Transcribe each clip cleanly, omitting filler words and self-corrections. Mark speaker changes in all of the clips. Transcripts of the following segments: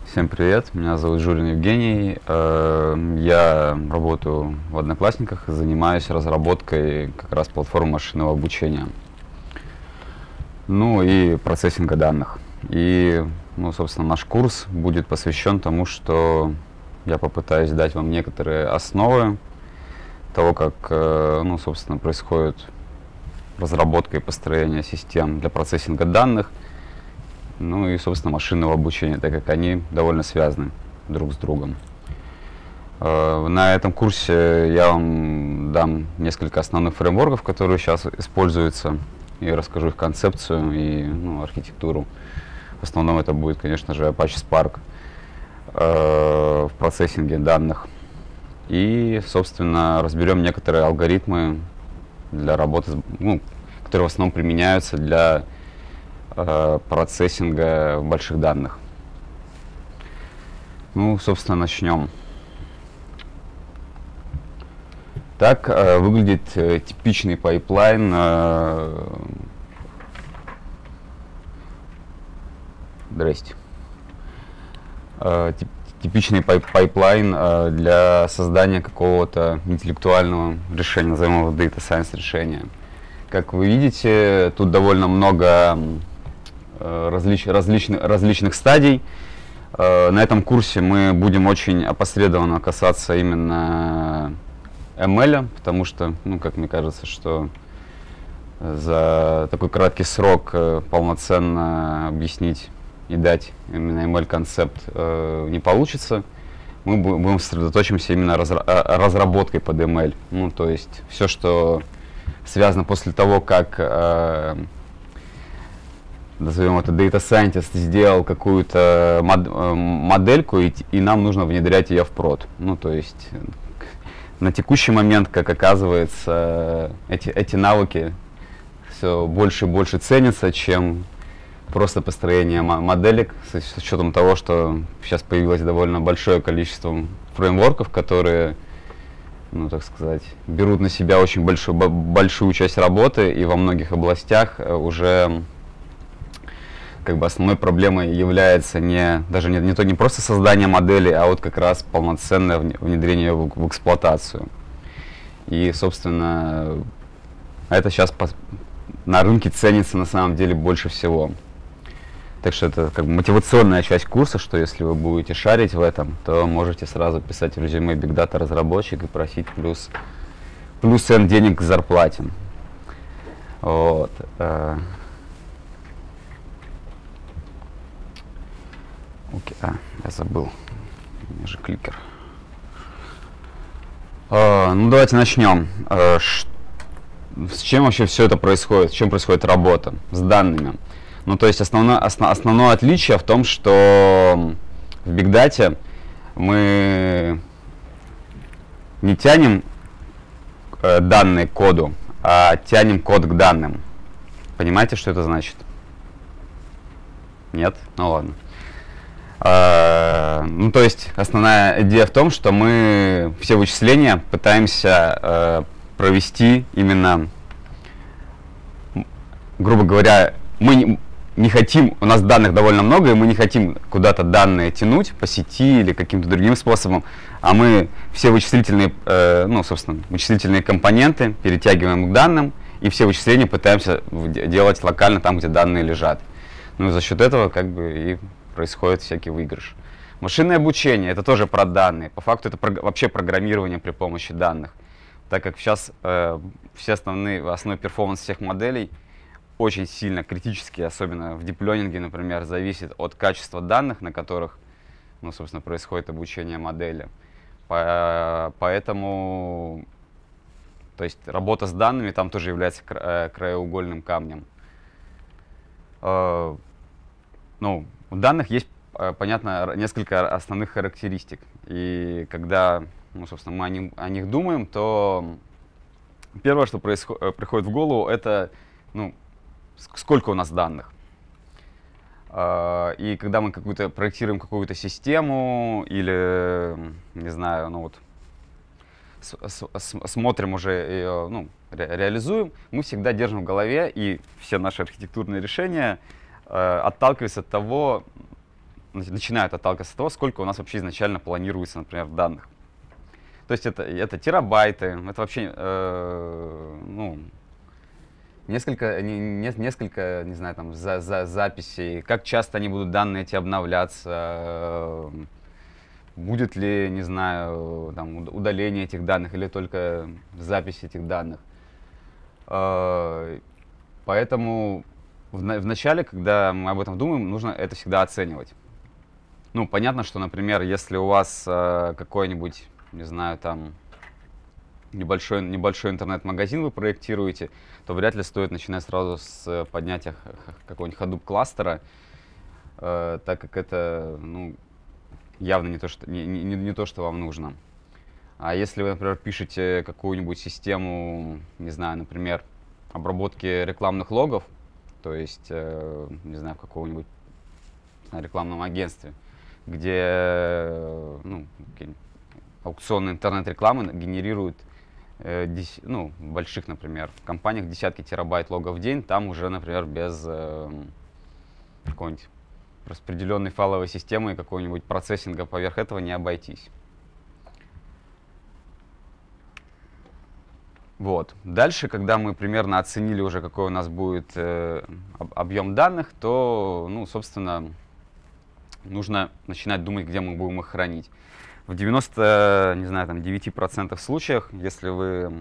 Speaker 1: Всем привет, меня зовут Жулин Евгений. Я работаю в Одноклассниках и занимаюсь разработкой как раз платформы машинного обучения. Ну и процессинга данных. И, собственно, наш курс будет посвящен тому, что я попытаюсь дать вам некоторые основы того, как, собственно, происходит разработка и построение систем для процессинга данных, ну и, собственно, машинного обучения, так как они довольно связаны друг с другом. На этом курсе я вам дам несколько основных фреймворков, которые сейчас используются, и расскажу их концепцию и архитектуру. В основном это будет, конечно же, Apache Spark в процессинге данных. И, собственно, разберем некоторые алгоритмы для работы, которые в основном применяются для процессинга больших данных. Собственно, начнем. Так выглядит типичный пайплайн типичный пайплайн для создания какого-то интеллектуального решения, назовем его Data Science решения. Как вы видите, тут довольно много различных стадий. На этом курсе мы будем очень опосредованно касаться именно ML, потому что, как мне кажется, что за такой краткий срок полноценно объяснить и дать именно ML-концепт не получится. Мы будем сосредоточимся именно разработкой под ML. То есть все, что связано после того, как назовем это Data Scientist сделал какую-то модельку, и нам нужно внедрять ее в прод. То есть на текущий момент, как оказывается, эти навыки все больше и больше ценятся, чем просто построение моделек, с учетом того, что сейчас появилось довольно большое количество фреймворков, которые, так сказать, берут на себя очень большую часть работы, и во многих областях уже основной проблемой является не просто создание модели, а вот как раз полноценное внедрение в эксплуатацию. И, собственно, это сейчас на рынке ценится на самом деле больше всего. Так что это мотивационная часть курса, что если вы будете шарить в этом, то можете сразу писать в резюме Big Data разработчик и просить плюс N денег к зарплате. Вот. Окей, я забыл. У меня же кликер. Давайте начнем. С чем вообще все это происходит? С чем происходит работа с данными? То есть основное отличие в том, что в Big Data мы не тянем данные к коду, а тянем код к данным. Понимаете, что это значит? Нет? Ну ладно. То есть основная идея в том, что мы все вычисления пытаемся провести именно, грубо говоря, мы не хотим, у нас данных довольно много, и мы не хотим куда-то данные тянуть по сети или каким-то другим способом, а мы все вычислительные, вычислительные компоненты перетягиваем к данным, и все вычисления пытаемся делать локально там, где данные лежат. И за счет этого и происходит всякий выигрыш. Машинное обучение — это тоже про данные. По факту это вообще программирование при помощи данных. Так как сейчас все основной перформанс всех моделей очень сильно критически, особенно в дип-лернинге, например, зависит от качества данных, на которых, собственно, происходит обучение модели. Поэтому, то есть работа с данными там тоже является краеугольным камнем. У данных есть, понятно, несколько основных характеристик. И когда, собственно, мы о них думаем, то первое, что приходит в голову, это, сколько у нас данных. И когда мы проектируем какую-то систему или, не знаю, смотрим уже ее, реализуем, мы всегда держим в голове, и все наши архитектурные решения отталкиваются от того, начинают отталкиваться от того, сколько у нас вообще изначально планируется, например, данных. То есть это терабайты, это вообще, ну, несколько, не знаю, там, записей, как часто они будут данные эти обновляться, будет ли, не знаю, там, удаление этих данных или только запись этих данных. Поэтому в начале, когда мы об этом думаем, нужно это всегда оценивать. Ну, понятно, что, например, если у вас какой-нибудь, не знаю, там, небольшой интернет-магазин вы проектируете, то вряд ли стоит начинать сразу с поднятия какого-нибудь Hadoop кластера, так как это, ну, явно не то, что вам нужно. А если вы, например, пишете какую-нибудь систему, не знаю, например, обработки рекламных логов, то есть, не знаю, в каком-нибудь рекламном агентстве, где, ну, аукционные интернет-рекламы генерируют, ну, в больших, например, компаниях десятки терабайт логов в день, там уже, например, без какой-нибудь распределенной файловой системы и какого-нибудь процессинга поверх этого не обойтись. Вот. Дальше, когда мы примерно оценили уже, какой у нас будет объем данных, то, ну, собственно, нужно начинать думать, где мы будем их хранить. В 99% случаях, если вы,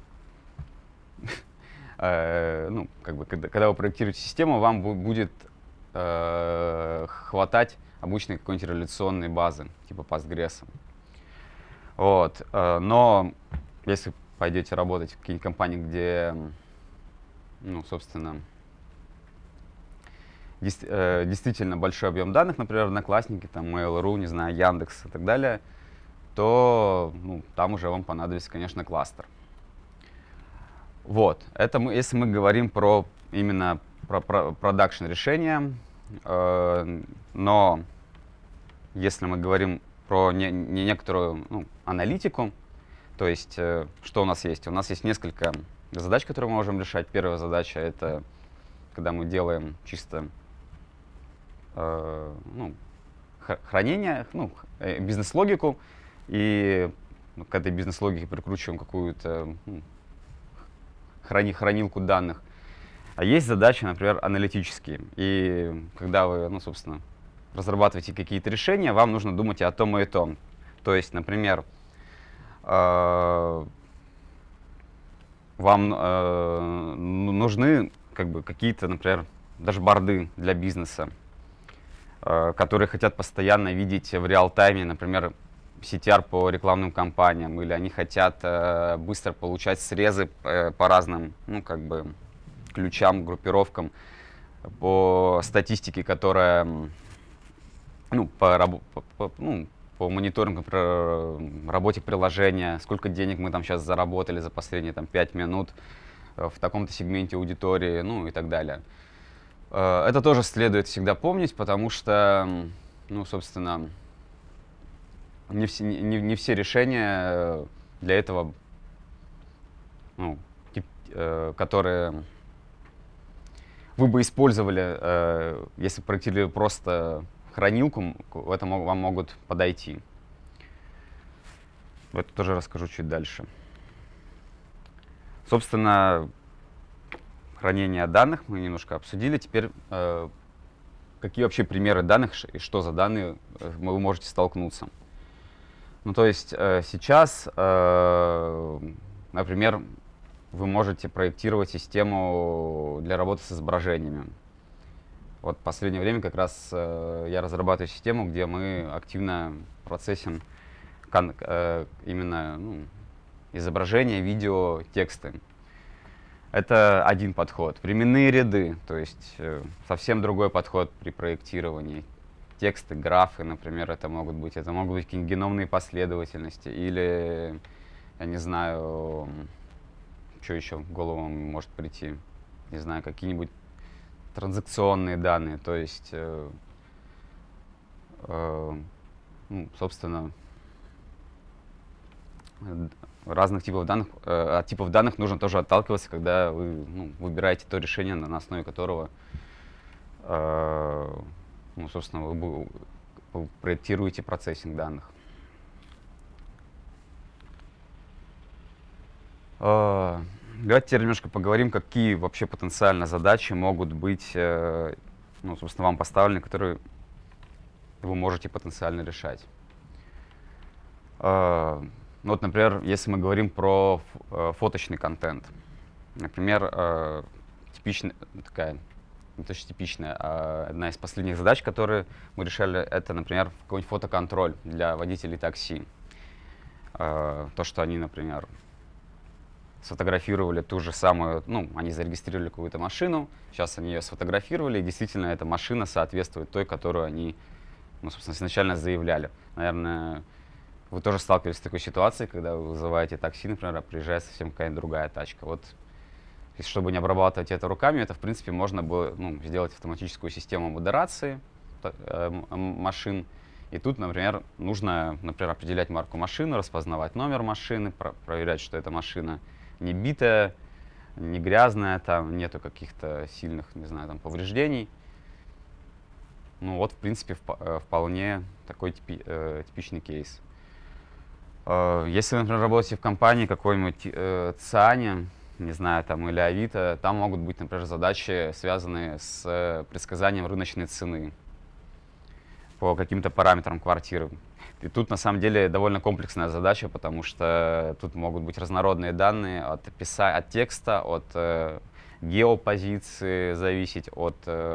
Speaker 1: ну, как бы, когда вы проектируете систему, вам будет хватать обычной какой-нибудь реляционной базы, типа Postgres. Вот. Но если пойдете работать в какие-нибудь компании, где, ну, собственно, действительно большой объем данных, например, Одноклассники, там, Mail.ru, не знаю, Яндекс и так далее, то, ну, там уже вам понадобится, конечно, кластер. Вот. Это если мы говорим про именно про продакшн решения, но если мы говорим про некоторую, ну, аналитику, то есть что у нас есть? У нас есть несколько задач, которые мы можем решать. Первая задача — это когда мы делаем чисто ну, хранение, ну, бизнес-логику, и к этой бизнес-логике прикручиваем какую-то, ну, хранилку данных. А есть задачи, например, аналитические. И когда вы, ну, собственно, разрабатываете какие-то решения, вам нужно думать и о том, и о том. То есть, например, вам нужны, как бы, какие-то, например, дашборды для бизнеса, которые хотят постоянно видеть в реал-тайме, например, CTR по рекламным кампаниям, или они хотят быстро получать срезы по разным, ну, как бы, ключам, группировкам, по статистике, которая, ну, по мониторингу, работе приложения, сколько денег мы там сейчас заработали за последние там 5 минут в таком-то сегменте аудитории, ну, и так далее. Это тоже следует всегда помнить, потому что, ну, собственно, не все решения для этого, ну, которые вы бы использовали, если проектировали просто хранилку, это вам могут подойти. Это тоже расскажу чуть дальше. Собственно, хранение данных мы немножко обсудили. Теперь какие вообще примеры данных и что за данные вы можете столкнуться. Ну, то есть сейчас, например, вы можете проектировать систему для работы с изображениями. Вот в последнее время как раз я разрабатываю систему, где мы активно процессим именно, ну, изображения, видео, тексты. Это один подход. Временные ряды, то есть совсем другой подход при проектировании. Тексты, графы, например, это могут быть какие-нибудь геномные последовательности или, я не знаю, что еще в голову может прийти, не знаю, какие-нибудь транзакционные данные, то есть, ну, собственно, разных типов данных, от типов данных нужно тоже отталкиваться, когда вы, ну, выбираете то решение, на основе которого, ну, собственно, проектируете процессинг данных. Давайте теперь немножко поговорим, какие вообще потенциально задачи могут быть, ну, собственно, вам поставлены, которые вы можете потенциально решать. Ну, вот, например, если мы говорим про фоточный контент. Например, типичная такая, не то что типичная, а одна из последних задач, которые мы решали, это, например, какой-нибудь фотоконтроль для водителей такси. То, что они, например, сфотографировали ту же самую, ну, они зарегистрировали какую-то машину, сейчас они ее сфотографировали, и действительно эта машина соответствует той, которую они, ну, собственно, изначально заявляли. Наверное, вы тоже сталкивались с такой ситуацией, когда вы вызываете такси, например, а приезжает совсем какая-то другая тачка. Вот, чтобы не обрабатывать это руками, это, в принципе, можно было, ну, сделать автоматическую систему модерации машин. И тут, например, нужно, например, определять марку машины, распознавать номер машины, проверять, что эта машина не битая, не грязная, там нету каких-то сильных, не знаю, там повреждений. Ну вот, в принципе, вполне такой типичный кейс. Если вы, например, работаете в компании какой-нибудь ЦИАНе, не знаю, там, или Авито, там могут быть, например, задачи, связанные с предсказанием рыночной цены по каким-то параметрам квартиры. И тут, на самом деле, довольно комплексная задача, потому что тут могут быть разнородные данные от текста, от геопозиции зависеть, от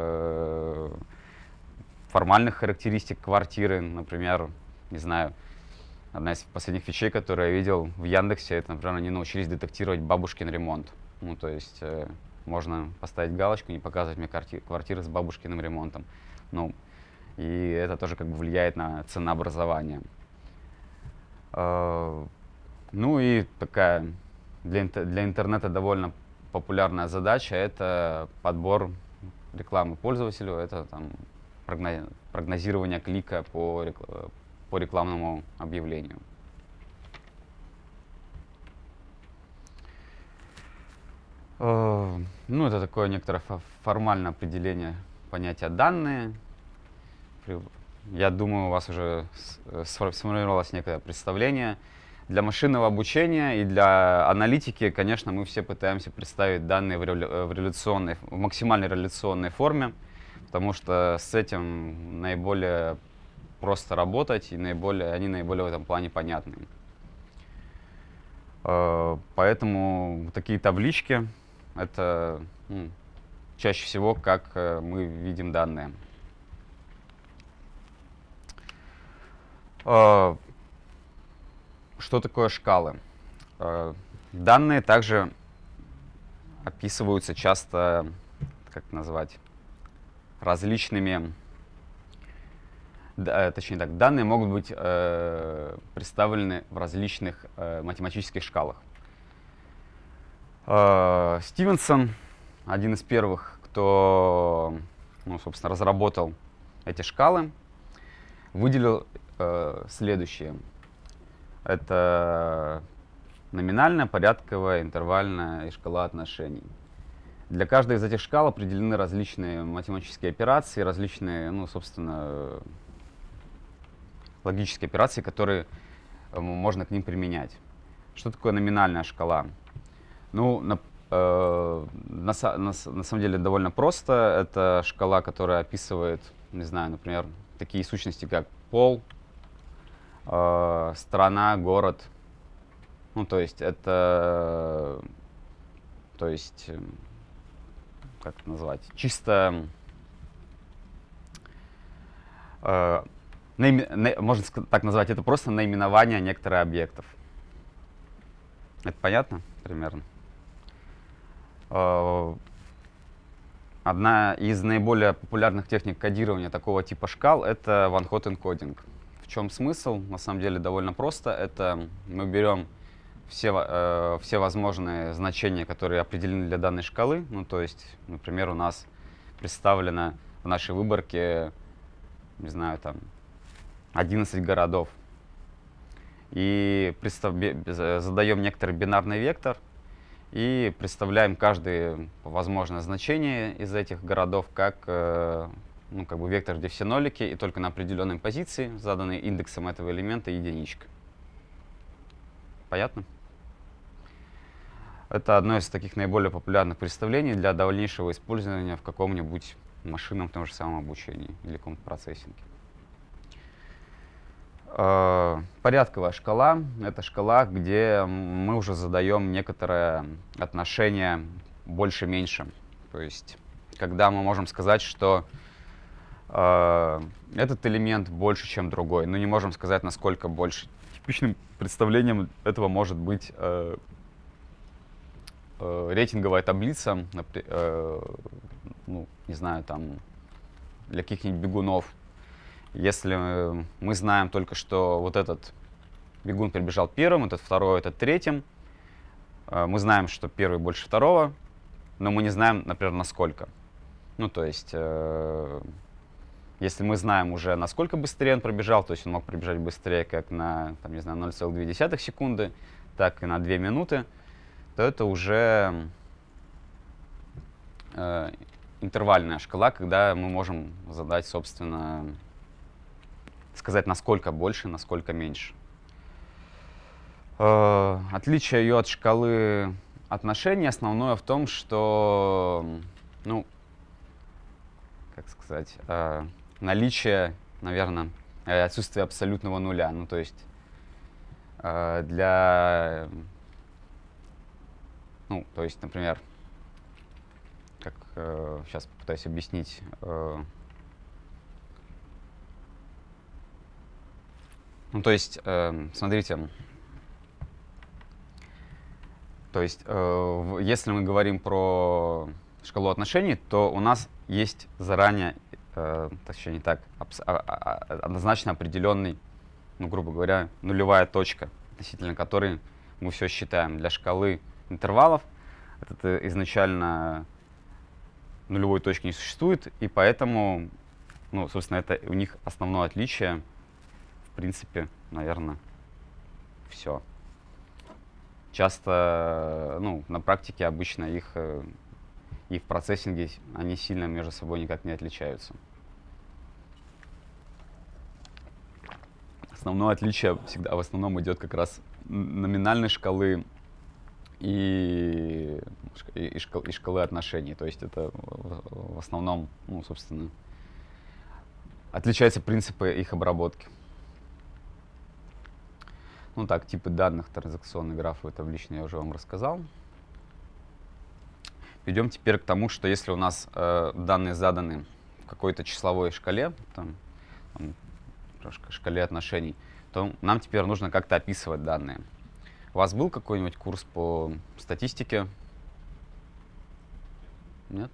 Speaker 1: формальных характеристик квартиры. Например, не знаю, одна из последних фичей, которую я видел в Яндексе, это, например, они научились детектировать бабушкин ремонт. Ну, то есть можно поставить галочку, не показывать мне квартиры с бабушкиным ремонтом. Ну, и это тоже как бы влияет на ценообразование. Ну и такая для интернета довольно популярная задача — это подбор рекламы пользователю, это там прогнозирование клика по рекламному объявлению. Ну, это такое некоторое формальное определение понятия «данные». Я думаю, у вас уже сформировалось некое представление. Для машинного обучения и для аналитики, конечно, мы все пытаемся представить данные в максимально реляционной форме, потому что с этим наиболее просто работать, и они наиболее в этом плане понятны. Поэтому такие таблички — это чаще всего, как мы видим данные. Что такое шкалы? Данные также описываются часто, как назвать, различными, точнее так, данные могут быть представлены в различных математических шкалах. Стивенсон, один из первых, кто, ну, собственно, разработал эти шкалы, выделил следующее. Это номинальная, порядковая, интервальная и шкала отношений. Для каждой из этих шкал определены различные математические операции, различные, ну, собственно, логические операции, которые можно к ним применять. Что такое номинальная шкала? Ну, на самом деле довольно просто. Это шкала, которая описывает, не знаю, например, такие сущности, как пол, страна, город. Ну, то есть это, как это назвать, чисто, можно так назвать, это просто наименование некоторых объектов. Это понятно примерно? Одна из наиболее популярных техник кодирования такого типа шкал — это one-hot encoding. В чем смысл? На самом деле довольно просто. Это мы берем все возможные значения, которые определены для данной шкалы. Ну, то есть, например, у нас представлено в нашей выборке, не знаю, там 11 городов. И задаем некоторый бинарный вектор и представляем каждое возможное значение из этих городов как, ну, как бы вектор, где все нолики, и только на определенной позиции, заданной индексом этого элемента, единичка. Понятно? Это одно из таких наиболее популярных представлений для дальнейшего использования в каком-нибудь машинном том же самом обучении или каком-то процессинге. Порядковая шкала — это шкала, где мы уже задаем некоторое отношение больше-меньше. То есть, когда мы можем сказать, что этот элемент больше, чем другой, но не можем сказать, насколько больше. Типичным представлением этого может быть рейтинговая таблица, ну, не знаю, там, для каких-нибудь бегунов. Если мы знаем только, что вот этот бегун прибежал первым, этот второй, этот третьим, мы знаем, что первый больше второго, но мы не знаем, например, насколько. Ну, то есть, если мы знаем уже, насколько быстрее он пробежал, то есть он мог пробежать быстрее как на, там, не знаю, 0,2 секунды, так и на 2 минуты, то это уже интервальная шкала, когда мы можем задать, собственно, сказать, насколько больше, насколько меньше. Отличие ее от шкалы отношений основное в том, что, ну, как сказать, наличие, наверное, отсутствие абсолютного нуля. Ну, то есть для, ну, то есть, например, как сейчас попытаюсь объяснить. Ну, то есть, смотрите, то есть, если мы говорим про шкалу отношений, то у нас есть заранее, точнее не так, однозначно определенный, ну, грубо говоря, нулевая точка, относительно которой мы все считаем. Для шкалы интервалов это изначально нулевой точки не существует, и поэтому, ну, собственно, это у них основное отличие. В принципе, наверное, все. Часто, ну, на практике обычно их и в процессинге они сильно между собой никак не отличаются. Основное отличие всегда в основном идет как раз номинальной шкалы и шкалы отношений. То есть это в основном, ну, собственно, отличаются принципы их обработки. Ну так, типы данных, транзакционные графы, табличные я уже вам рассказал. Перейдем теперь к тому, что если у нас данные заданы в какой-то числовой шкале, там, шкале отношений, то нам теперь нужно как-то описывать данные. У вас был какой-нибудь курс по статистике? Нет?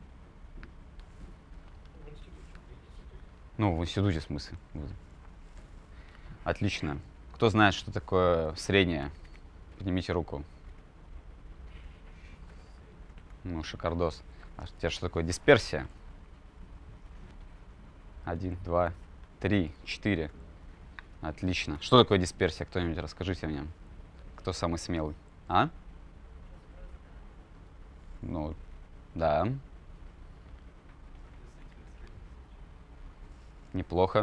Speaker 1: Ну, в институте, в смысле. Отлично. Кто знает, что такое среднее? Поднимите руку. Ну, шикардос. А теперь что такое дисперсия? 1, 2, 3, 4. Отлично. Что такое дисперсия? Кто-нибудь расскажите мне. Кто самый смелый? А? Ну, да. Неплохо.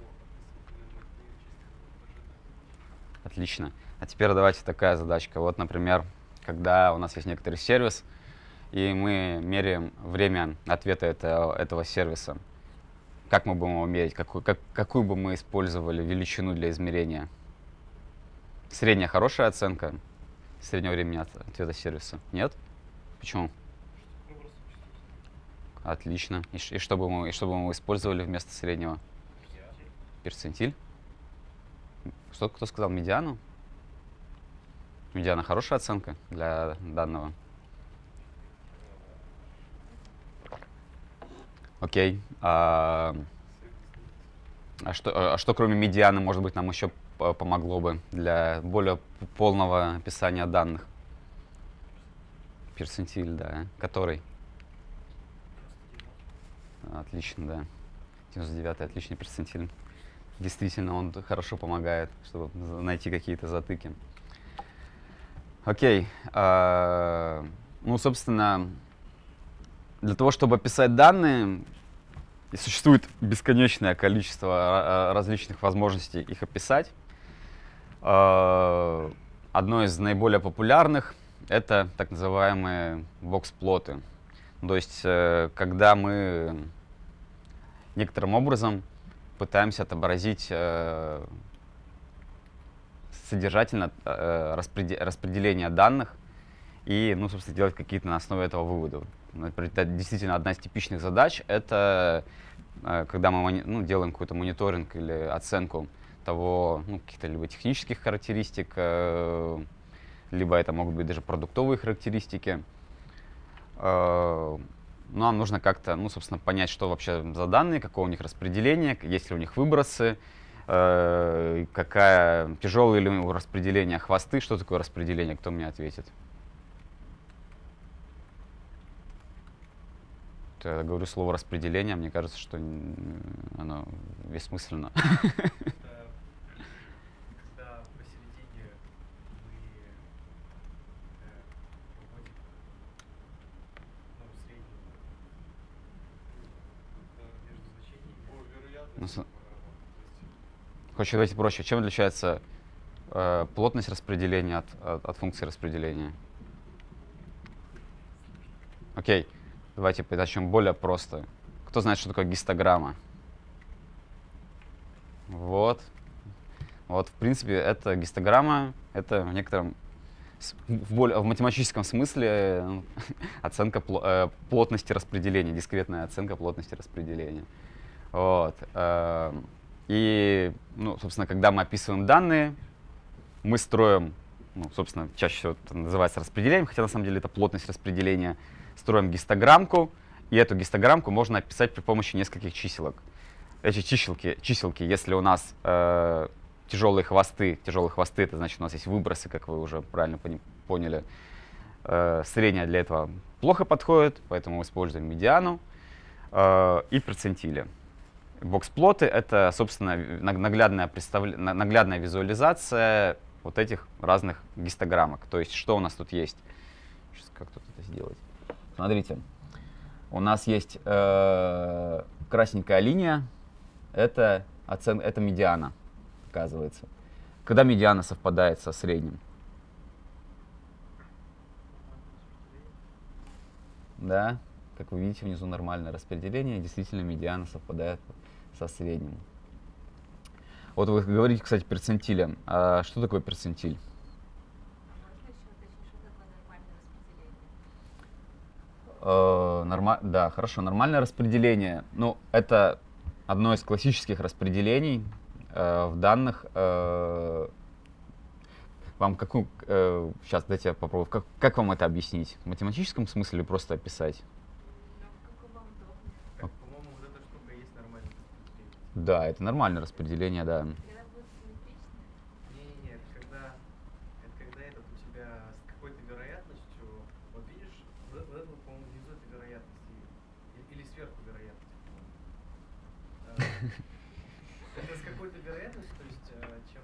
Speaker 1: Отлично. А теперь давайте такая задачка. Вот, например, когда у нас есть некоторый сервис, и мы меряем время ответа этого сервиса. Как мы будем его мерить? Какую бы мы использовали величину для измерения? Средняя хорошая оценка среднего времени ответа сервиса? Нет? Почему? Отлично. И что бы мы использовали вместо среднего? Перцентиль. Кто сказал медиану? Медиана хорошая оценка для данного. Окей. А что кроме медианы, может быть, нам еще помогло бы для более полного описания данных? Перцентиль, да. Который? Отлично, да. 99-й, отличный перцентиль. Действительно, он хорошо помогает, чтобы найти какие-то затыки. Окей. Ну, собственно, для того, чтобы описать данные, и существует бесконечное количество различных возможностей их описать. Одно из наиболее популярных — это так называемые бокс-плоты. То есть, когда мы некоторым образом пытаемся отобразить содержательно распределение данных и, ну, собственно, делать какие-то на основе этого выводы. Например, это действительно одна из типичных задач. Это когда мы делаем какой-то мониторинг или оценку того, ну, каких-то либо технических характеристик, либо это могут быть даже продуктовые характеристики. Нам нужно как-то, ну, собственно, понять, что вообще за данные, какое у них распределение, есть ли у них выбросы, какая тяжелое ли у распределения хвосты, что такое распределение, кто мне ответит? Я говорю слово распределение, мне кажется, что оно бессмысленно.
Speaker 2: Когда посередине мы вводим среднюю между значениями по вероятности.
Speaker 1: Хочешь, давайте проще. Чем отличается плотность распределения от функции распределения? Окей, давайте начнем более просто. Кто знает, что такое гистограмма? Вот, в принципе, это гистограмма, это в некотором, в математическом смысле оценка плотности распределения, дискретная оценка плотности распределения. Вот. И, ну, собственно, когда мы описываем данные, мы строим, ну, собственно, чаще всего это называется распределением, хотя на самом деле это плотность распределения. Строим гистограммку, и эту гистограммку можно описать при помощи нескольких чиселок. Эти чиселки, если у нас тяжелые хвосты, это значит, у нас есть выбросы, как вы уже правильно поняли. Средняя для этого плохо подходит, поэтому мы используем медиану и перцентили. Бокс-плоты — это, собственно, наглядная визуализация вот этих разных гистограммок. То есть, что у нас тут есть? Сейчас как тут это сделать? Смотрите, у нас есть красненькая линия, это медиана, оказывается. Когда медиана совпадает со средним? Да, как вы видите, внизу нормальное распределение, действительно медиана совпадает со средним. Вот вы говорите, кстати, перцентилем. А что такое перцентиль? Да, хорошо. Нормальное распределение. Ну, это одно из классических распределений в данных. Вам какую... сейчас дайте я попробую. Как вам это объяснить? В математическом смысле или просто описать?
Speaker 2: По-моему, вот эта штука есть нормальное распределение.
Speaker 1: Да, это нормальное распределение, да.
Speaker 2: Не-не-не, это когда этот у тебя с какой-то вероятностью, вот видишь, вот это, по-моему, внизу это вероятность, или сверху вероятность, по-моему. Это с какой-то вероятностью, то есть, чем...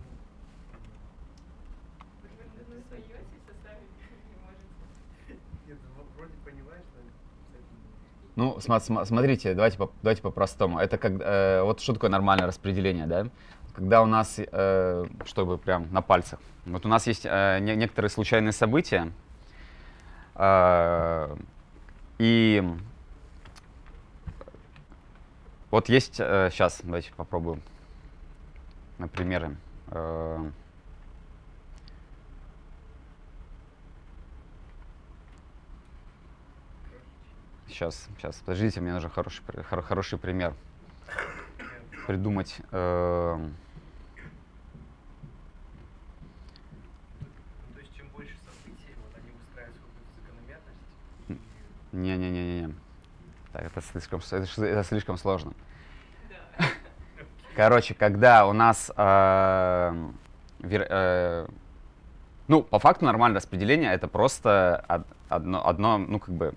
Speaker 2: Вы смеетесь, а сами не можете. Нет, вроде понимаешь, но...
Speaker 1: Ну, смотрите, давайте по-простому. Это как, вот что такое нормальное распределение, да? Когда у нас, чтобы прям на пальцах, вот у нас есть некоторые случайные события, и вот есть, сейчас, давайте попробуем на примеры. Сейчас, подождите, мне нужен хороший пример придумать.
Speaker 2: То есть, чем больше событий, вот они выстраиваются в какую-то закономерность.
Speaker 1: Не. Так, это слишком сложно. Короче, когда у нас, ну, по факту нормальное распределение — это просто одно, ну, как бы,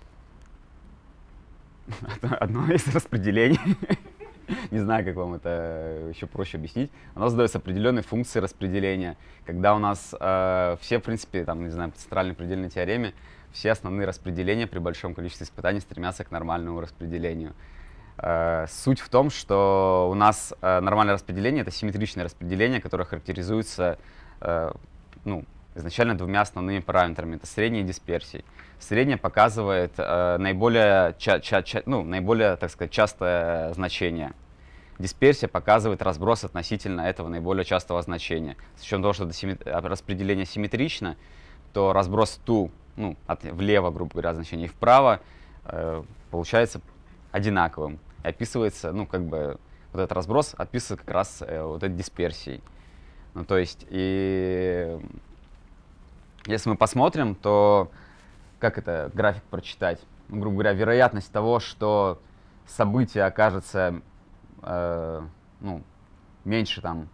Speaker 1: одно из распределений. Не знаю, как вам это еще проще объяснить. Оно задается определенной функции распределения. Когда у нас все, в принципе, там, не знаю, по центральной предельной теореме, все основные распределения при большом количестве испытаний стремятся к нормальному распределению. Суть в том, что у нас нормальное распределение — это симметричное распределение, которое характеризуется ну, изначально двумя основными параметрами. Это среднее и дисперсия. Среднее показывает наиболее, так сказать, частое значение. Дисперсия показывает разброс относительно этого наиболее частого значения. С учетом того, что это распределение симметрично, то разброс влево, грубо говоря, значение, и вправо получается одинаковым. И описывается, вот этот разброс описывается как раз вот этой дисперсией. Ну, то есть, и если мы посмотрим, то как это график прочитать? Ну, грубо говоря, вероятность того, что событие окажется меньше там,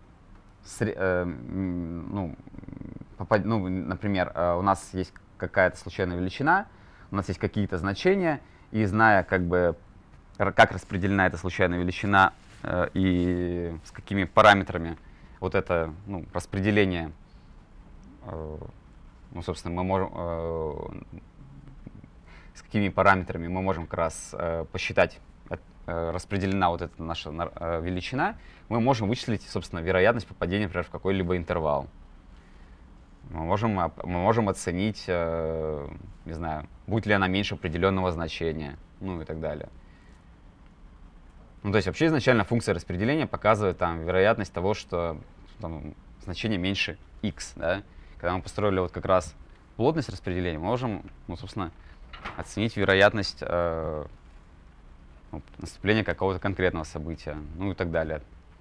Speaker 1: например, у нас есть какая-то случайная величина, у нас есть какие-то значения, и зная, как распределена эта случайная величина и с какими параметрами вот это распределение, собственно, мы можем, с какими параметрами мы можем как раз посчитать, распределена вот эта наша величина, мы можем вычислить, собственно, вероятность попадения, например, в какой-либо интервал. Мы можем оценить, не знаю, будет ли она меньше определенного значения, и так далее. То есть вообще изначально функция распределения показывает там вероятность того, что там, значение меньше x. Да? Когда мы построили вот как раз плотность распределения, мы можем, собственно, оценить вероятность наступления какого-то конкретного события, и так далее.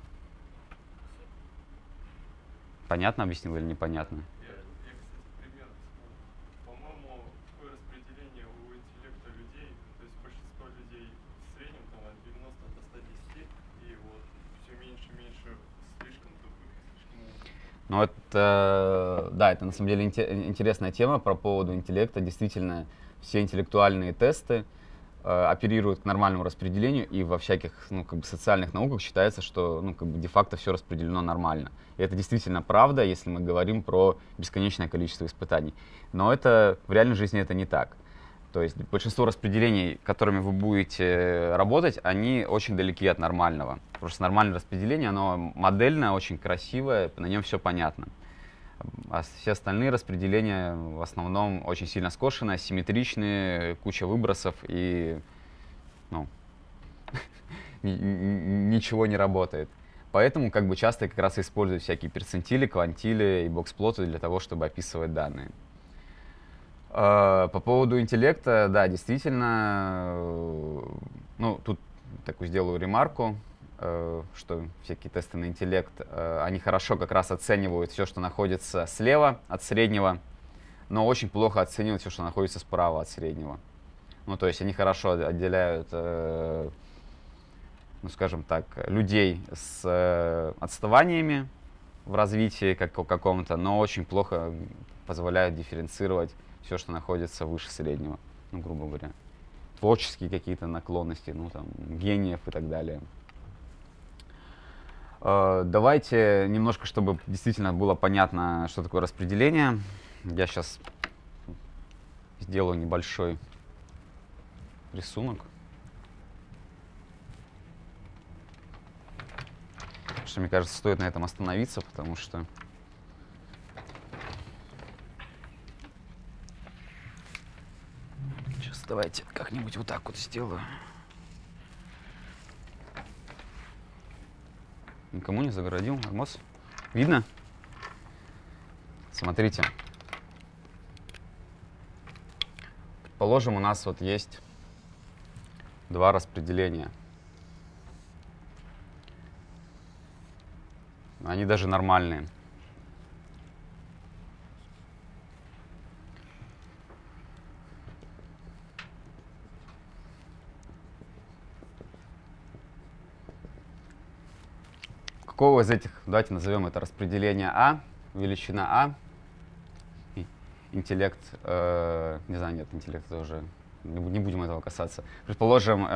Speaker 1: Понятно объяснил или непонятно?
Speaker 3: Я, кстати, пример вспомнил. По-моему, такое распределение у интеллекта людей, то есть большинство людей в среднем там, от 90 до 110, и вот все меньше и меньше слишком тупых, слишком умных.
Speaker 1: Это на самом деле интересная тема по поводу интеллекта. Действительно, все интеллектуальные тесты оперируют к нормальному распределению, и во всяких социальных науках считается, что де-факто все распределено нормально. И это действительно правда, если мы говорим про бесконечное количество испытаний. Но это в реальной жизни это не так. То есть большинство распределений, которыми вы будете работать, они очень далеки от нормального. Потому что нормальное распределение, оно модельное, очень красивое, на нем все понятно. А все остальные распределения в основном очень сильно скошенные, асимметричные, куча выбросов и ничего не работает. Поэтому часто как раз используют всякие перцентили, квантили и боксплоты для того, чтобы описывать данные. По поводу интеллекта, да, действительно, тут такую сделаю ремарку, что всякие тесты на интеллект, они хорошо как раз оценивают все, что находится слева от среднего, но очень плохо оценивают все, что находится справа от среднего. То есть они хорошо отделяют, скажем так, людей с отставаниями в развитии каком-то, но очень плохо позволяют дифференцировать все, что находится выше среднего, грубо говоря. Творческие какие-то наклонности, гениев и так далее. Давайте немножко, чтобы действительно было понятно, что такое распределение. Я сейчас сделаю небольшой рисунок. Что, мне кажется, стоит на этом остановиться, потому что сейчас давайте как-нибудь вот так вот сделаю. Никому не загородил, Армос? Видно? Смотрите. Предположим, у нас вот есть два распределения. Они даже нормальные. Какого из этих, давайте назовем это распределение А, величина А, интеллект, не знаю, нет, интеллект это уже, не будем этого касаться. Предположим,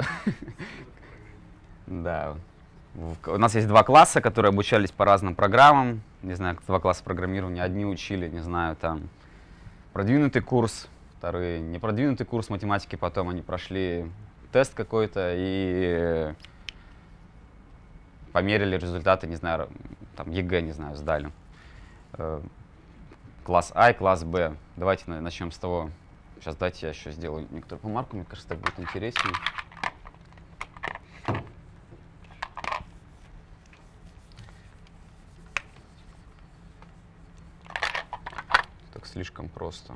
Speaker 1: да, у нас есть два класса, которые обучались по разным программам, не знаю, два класса программирования, одни учили, не знаю, там, продвинутый курс, вторые непродвинутый курс математики, потом они прошли тест какой-то и померили результаты, не знаю, там ЕГЭ, не знаю, сдали. Класс А и класс Б. Давайте начнем с того. Сейчас дайте я еще сделаю некоторую помарку, мне кажется, так будет интереснее. Так слишком просто.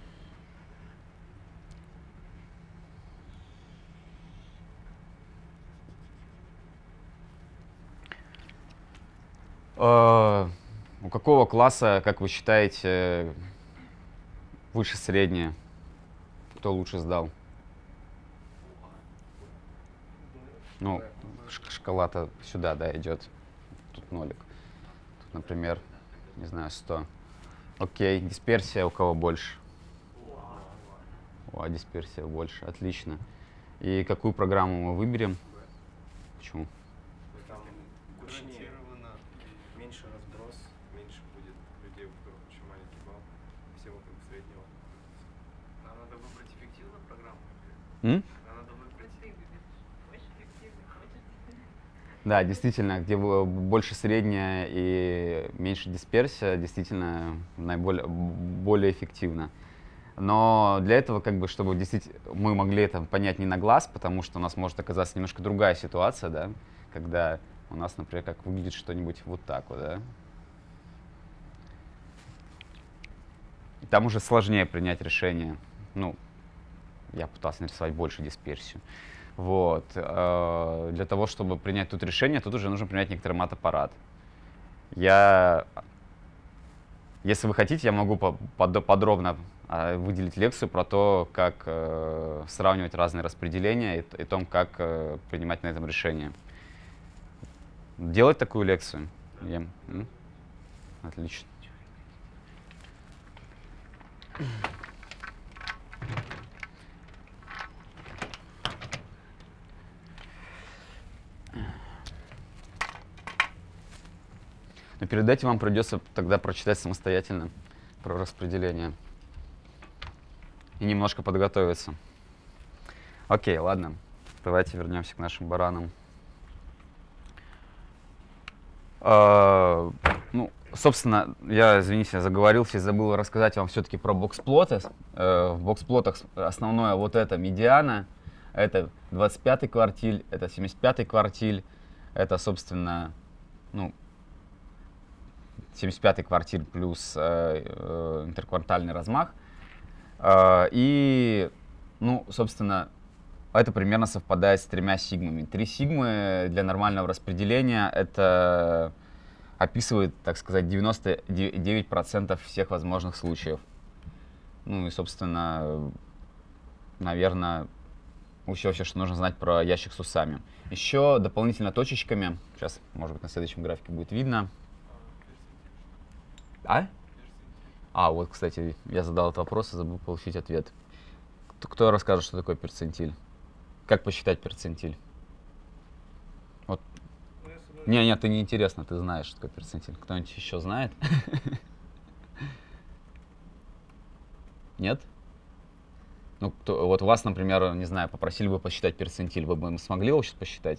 Speaker 1: У какого класса, как вы считаете, выше среднее? Кто лучше сдал? Ну, шкала-то сюда, да, идет. Тут нолик. Тут, например, не знаю, 100. Окей, дисперсия у кого больше? О, дисперсия больше, отлично. И какую программу мы выберем? Почему?
Speaker 4: Там гарантированно меньше разброс, меньше будет людей, у которых очень маленький балл, все вокруг среднего.
Speaker 2: Нам надо выбрать эффективную программу.
Speaker 1: М?
Speaker 2: Нам надо выбрать
Speaker 5: Очень эффективно, очень.
Speaker 1: Да, действительно, где больше средняя и меньше дисперсия, действительно более эффективно. Но для этого, как бы, чтобы действительно мы могли это понять не на глаз, потому что у нас может оказаться немножко другая ситуация, да, когда у нас, например, как выглядит что-нибудь вот так вот, да. И там уже сложнее принять решение. Ну, я пытался нарисовать больше дисперсию. Вот. Для того, чтобы принять тут решение, тут уже нужно принять некоторый мат-аппарат. Если вы хотите, я могу подробно выделить лекцию про то, как сравнивать разные распределения и том, как принимать на этом решение. Делать такую лекцию? Отлично. Но перед этим вам придется тогда прочитать самостоятельно про распределение и немножко подготовиться. Окей, ладно. Давайте вернемся к нашим баранам. Ну, собственно, извините, заговорился и забыл рассказать вам все-таки про боксплоты. В боксплотах основное вот это медиана, это 25-й квартиль, это 75-й квартиль, это, собственно, ну, 75-й квартиль плюс интерквартальный размах. И, ну, собственно, это примерно совпадает с 3 сигмами. 3 сигмы для нормального распределения это описывает, так сказать, 99% всех возможных случаев. Ну и, собственно, наверное, все, что нужно знать про ящик с усами. Еще дополнительно точечками, сейчас, может быть, на следующем графике будет видно. Вот, кстати, я задал этот вопрос и забыл получить ответ. Кто расскажет, что такое перцентиль? Как посчитать перцентиль? Вот. Нет, ты не интересно, ты знаешь, что такое перцентиль. Кто-нибудь еще знает? Нет? Ну, вот вас, например, не знаю, попросили бы посчитать перцентиль, вы бы смогли его сейчас посчитать?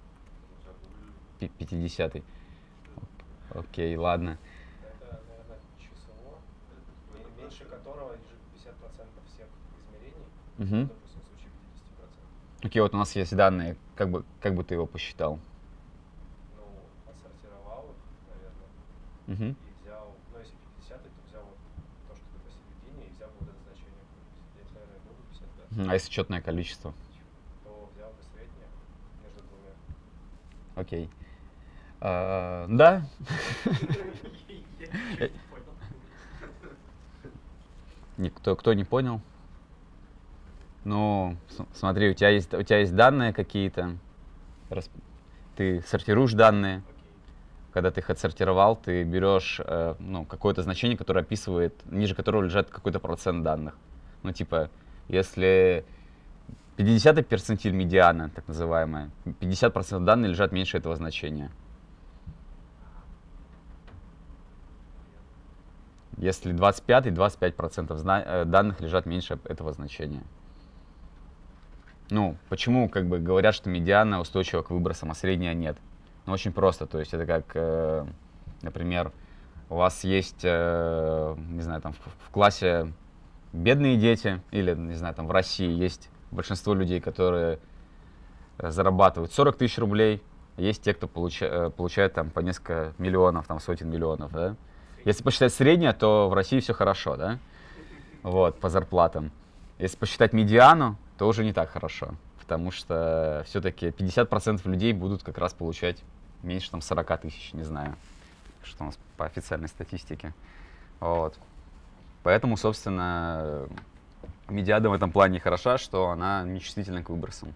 Speaker 1: 50-й. Окей, ладно.
Speaker 4: Это, наверное, число, меньше которого лежит 50% всех измерений, допустим, в случае 50%.
Speaker 1: Окей, вот у нас есть данные, как бы ты его посчитал?
Speaker 4: Ну, отсортировал их, наверное, и взял, ну, если 50, то взял вот то, что ты посередине, и взял вот это значение. Здесь, наверное, было 50, да?
Speaker 1: А если четное количество?
Speaker 4: То взял бы среднее между двумя.
Speaker 1: Окей. Да. Кто не понял? Ну, смотри, у тебя есть данные какие-то, ты сортируешь данные. Когда ты их отсортировал, ты берешь ну, какое-то значение, которое описывает, ниже которого лежит какой-то процент данных. Ну, типа, если 50-й перцентиль медиана, так называемая, 50% данных лежат меньше этого значения. Если 25-й, 25% данных лежат меньше этого значения. Ну, почему как бы говорят, что медиана устойчива к выбросам, а средняя нет? Ну, очень просто. То есть это как, например, у вас есть, не знаю, там в классе бедные дети, или, не знаю, там в России есть большинство людей, которые зарабатывают 40 тысяч рублей, есть те, кто получает там по несколько миллионов, там сотен миллионов, да? Если посчитать среднее, то в России все хорошо, да? Вот, по зарплатам. Если посчитать медиану, то уже не так хорошо, потому что все-таки 50% людей будут как раз получать меньше там 40 тысяч, не знаю, что у нас по официальной статистике. Вот. Поэтому, собственно, медиана в этом плане хороша, что она нечувствительна к выбросам.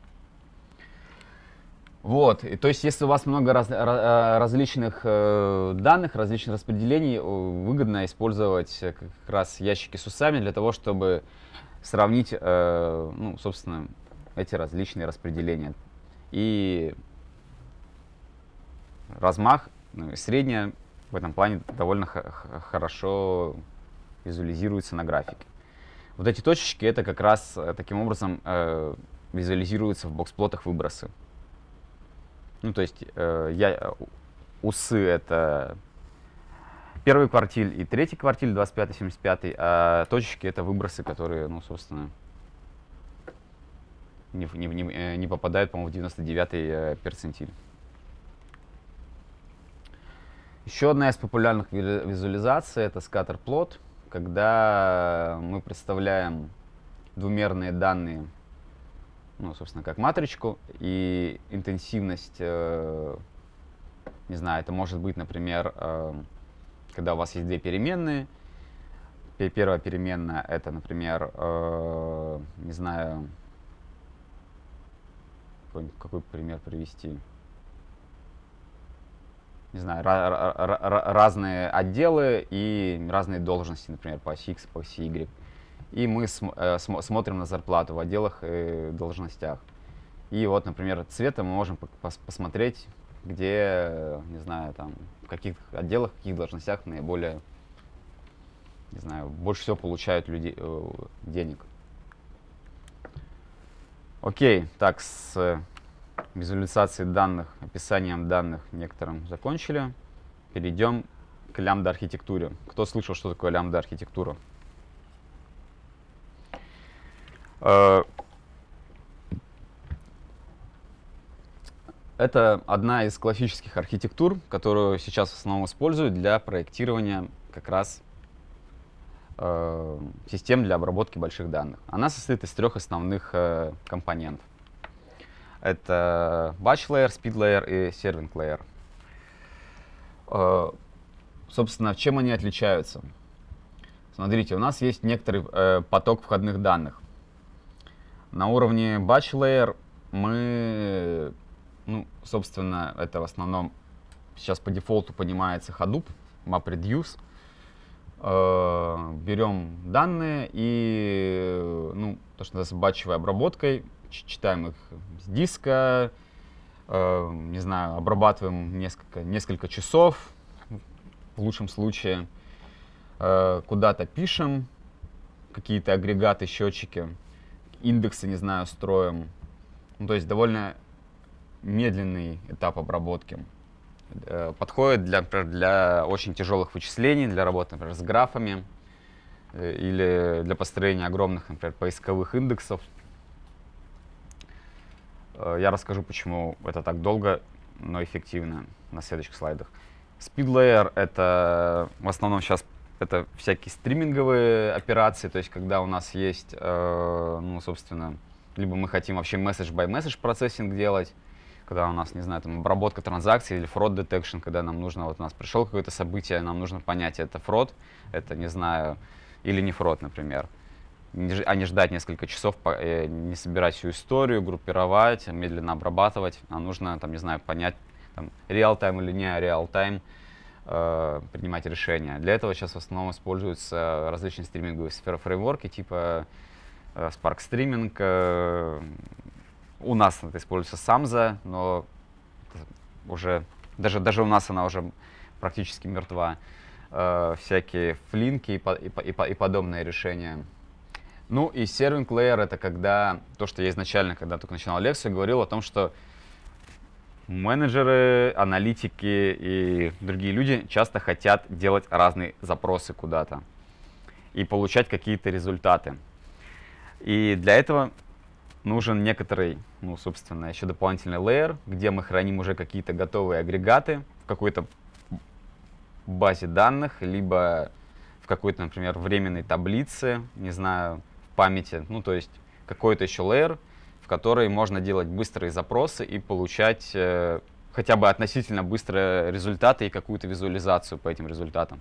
Speaker 1: Вот, и, то есть если у вас много различных данных, различных распределений, выгодно использовать как раз ящики с усами для того, чтобы сравнить, ну, собственно, эти различные распределения. И размах, ну, и средняя в этом плане довольно хорошо визуализируется на графике. Вот эти точечки, это как раз таким образом визуализируются в боксплотах выбросы. Ну, то есть усы — это первый квартиль и третий квартиль, 25-75, а точечки — это выбросы, которые, ну, собственно, не попадают, по-моему, в 99-й перцентиль. Еще одна из популярных визуализаций — это скаттерплот, когда мы представляем двумерные данные, ну, собственно, как матричку, и интенсивность, не знаю, это может быть, например, когда у вас есть две переменные. Первая переменная — это, например, не знаю, какой пример привести. Не знаю, разные отделы и разные должности, например, по оси X, по оси Y. И мы смотрим на зарплату в отделах и должностях. И вот, например, цветом мы можем посмотреть, где, не знаю, там, в каких отделах, в каких должностях наиболее, не знаю, больше всего получают люди денег. Окей, так, с визуализацией данных, описанием данных некоторым закончили. Перейдем к лямбда-архитектуре. Кто слышал, что такое лямбда-архитектура? Это одна из классических архитектур, которую сейчас в основном используют для проектирования как раз систем для обработки больших данных. Она состоит из трех основных компонентов. Это batch layer, speed layer и serving layer. Собственно, чем они отличаются? Смотрите, у нас есть некоторый поток входных данных. На уровне batch layer мы, ну, собственно, это в основном сейчас по дефолту понимается Hadoop, MapReduce. Берем данные и, ну, то, что называется батчевой обработкой, читаем их с диска, не знаю, обрабатываем несколько часов, в лучшем случае, куда-то пишем, какие-то агрегаты, счетчики, индексы, не знаю, строим. Ну, то есть довольно медленный этап обработки. Подходит для очень тяжелых вычислений, для работы, например, с графами или для построения огромных, например, поисковых индексов. Я расскажу, почему это так долго, но эффективно на следующих слайдах. Speed Layer — это в основном сейчас это всякие стриминговые операции, то есть когда у нас есть, ну, собственно, либо мы хотим вообще message-by-message процессинг делать, когда у нас, не знаю, там обработка транзакций или fraud detection, когда нам нужно, вот у нас пришло какое-то событие, нам нужно понять, это fraud, это, не знаю, или не fraud, например. А не ждать несколько часов, не собирать всю историю, группировать, медленно обрабатывать, а нужно, там, не знаю, понять, там, real-time или не real-time, принимать решения. Для этого сейчас в основном используются различные стриминговые фреймворки, типа Spark Streaming. У нас это используется Samza, но уже даже у нас она уже практически мертва. Всякие флинки и подобные решения. Ну и serving layer — это когда, то, что я изначально, когда только начинал лекцию, говорил о том, что менеджеры, аналитики и другие люди часто хотят делать разные запросы куда-то и получать какие-то результаты. И для этого нужен некоторый, ну, собственно, еще дополнительный layer, где мы храним уже какие-то готовые агрегаты в какой-то базе данных, либо в какой-то, например, временной таблице, не знаю, в памяти. Ну, то есть какой-то еще layer, в который можно делать быстрые запросы и получать хотя бы относительно быстрые результаты и какую-то визуализацию по этим результатам.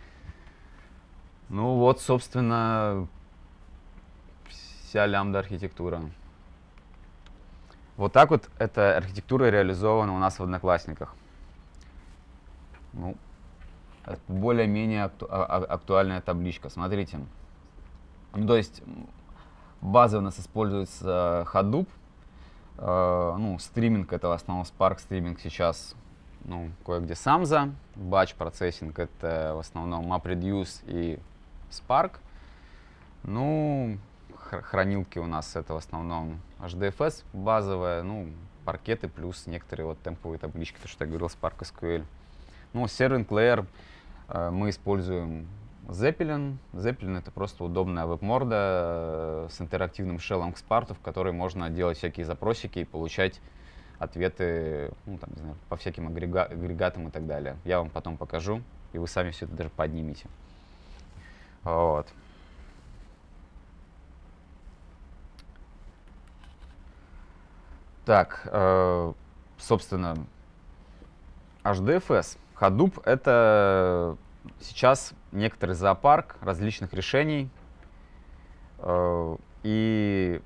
Speaker 1: Ну вот, собственно, вся лямбда-архитектура. Вот так вот эта архитектура реализована у нас в Одноклассниках. Ну, более-менее актуальная табличка. Смотрите. Ну, то есть базово у нас используется Hadoop. Ну, стриминг — это в основном Spark стриминг сейчас. Ну, кое-где Samza. Batch процессинг — это в основном MapReduce и Spark. Ну, хранилки у нас — это в основном HDFS базовая, ну, паркеты плюс некоторые вот темповые таблички, то, что я говорил, Spark SQL. Ну, serving layer мы используем Zeppelin. Zeppelin — это просто удобная веб-морда с интерактивным шеллом к Spark, в которой можно делать всякие запросики и получать ответы, ну, там, не знаю, по всяким агрегатам и так далее. Я вам потом покажу, и вы сами все это даже поднимете. Вот. Так, собственно, HDFS. Hadoop — это сейчас некоторый зоопарк различных решений. И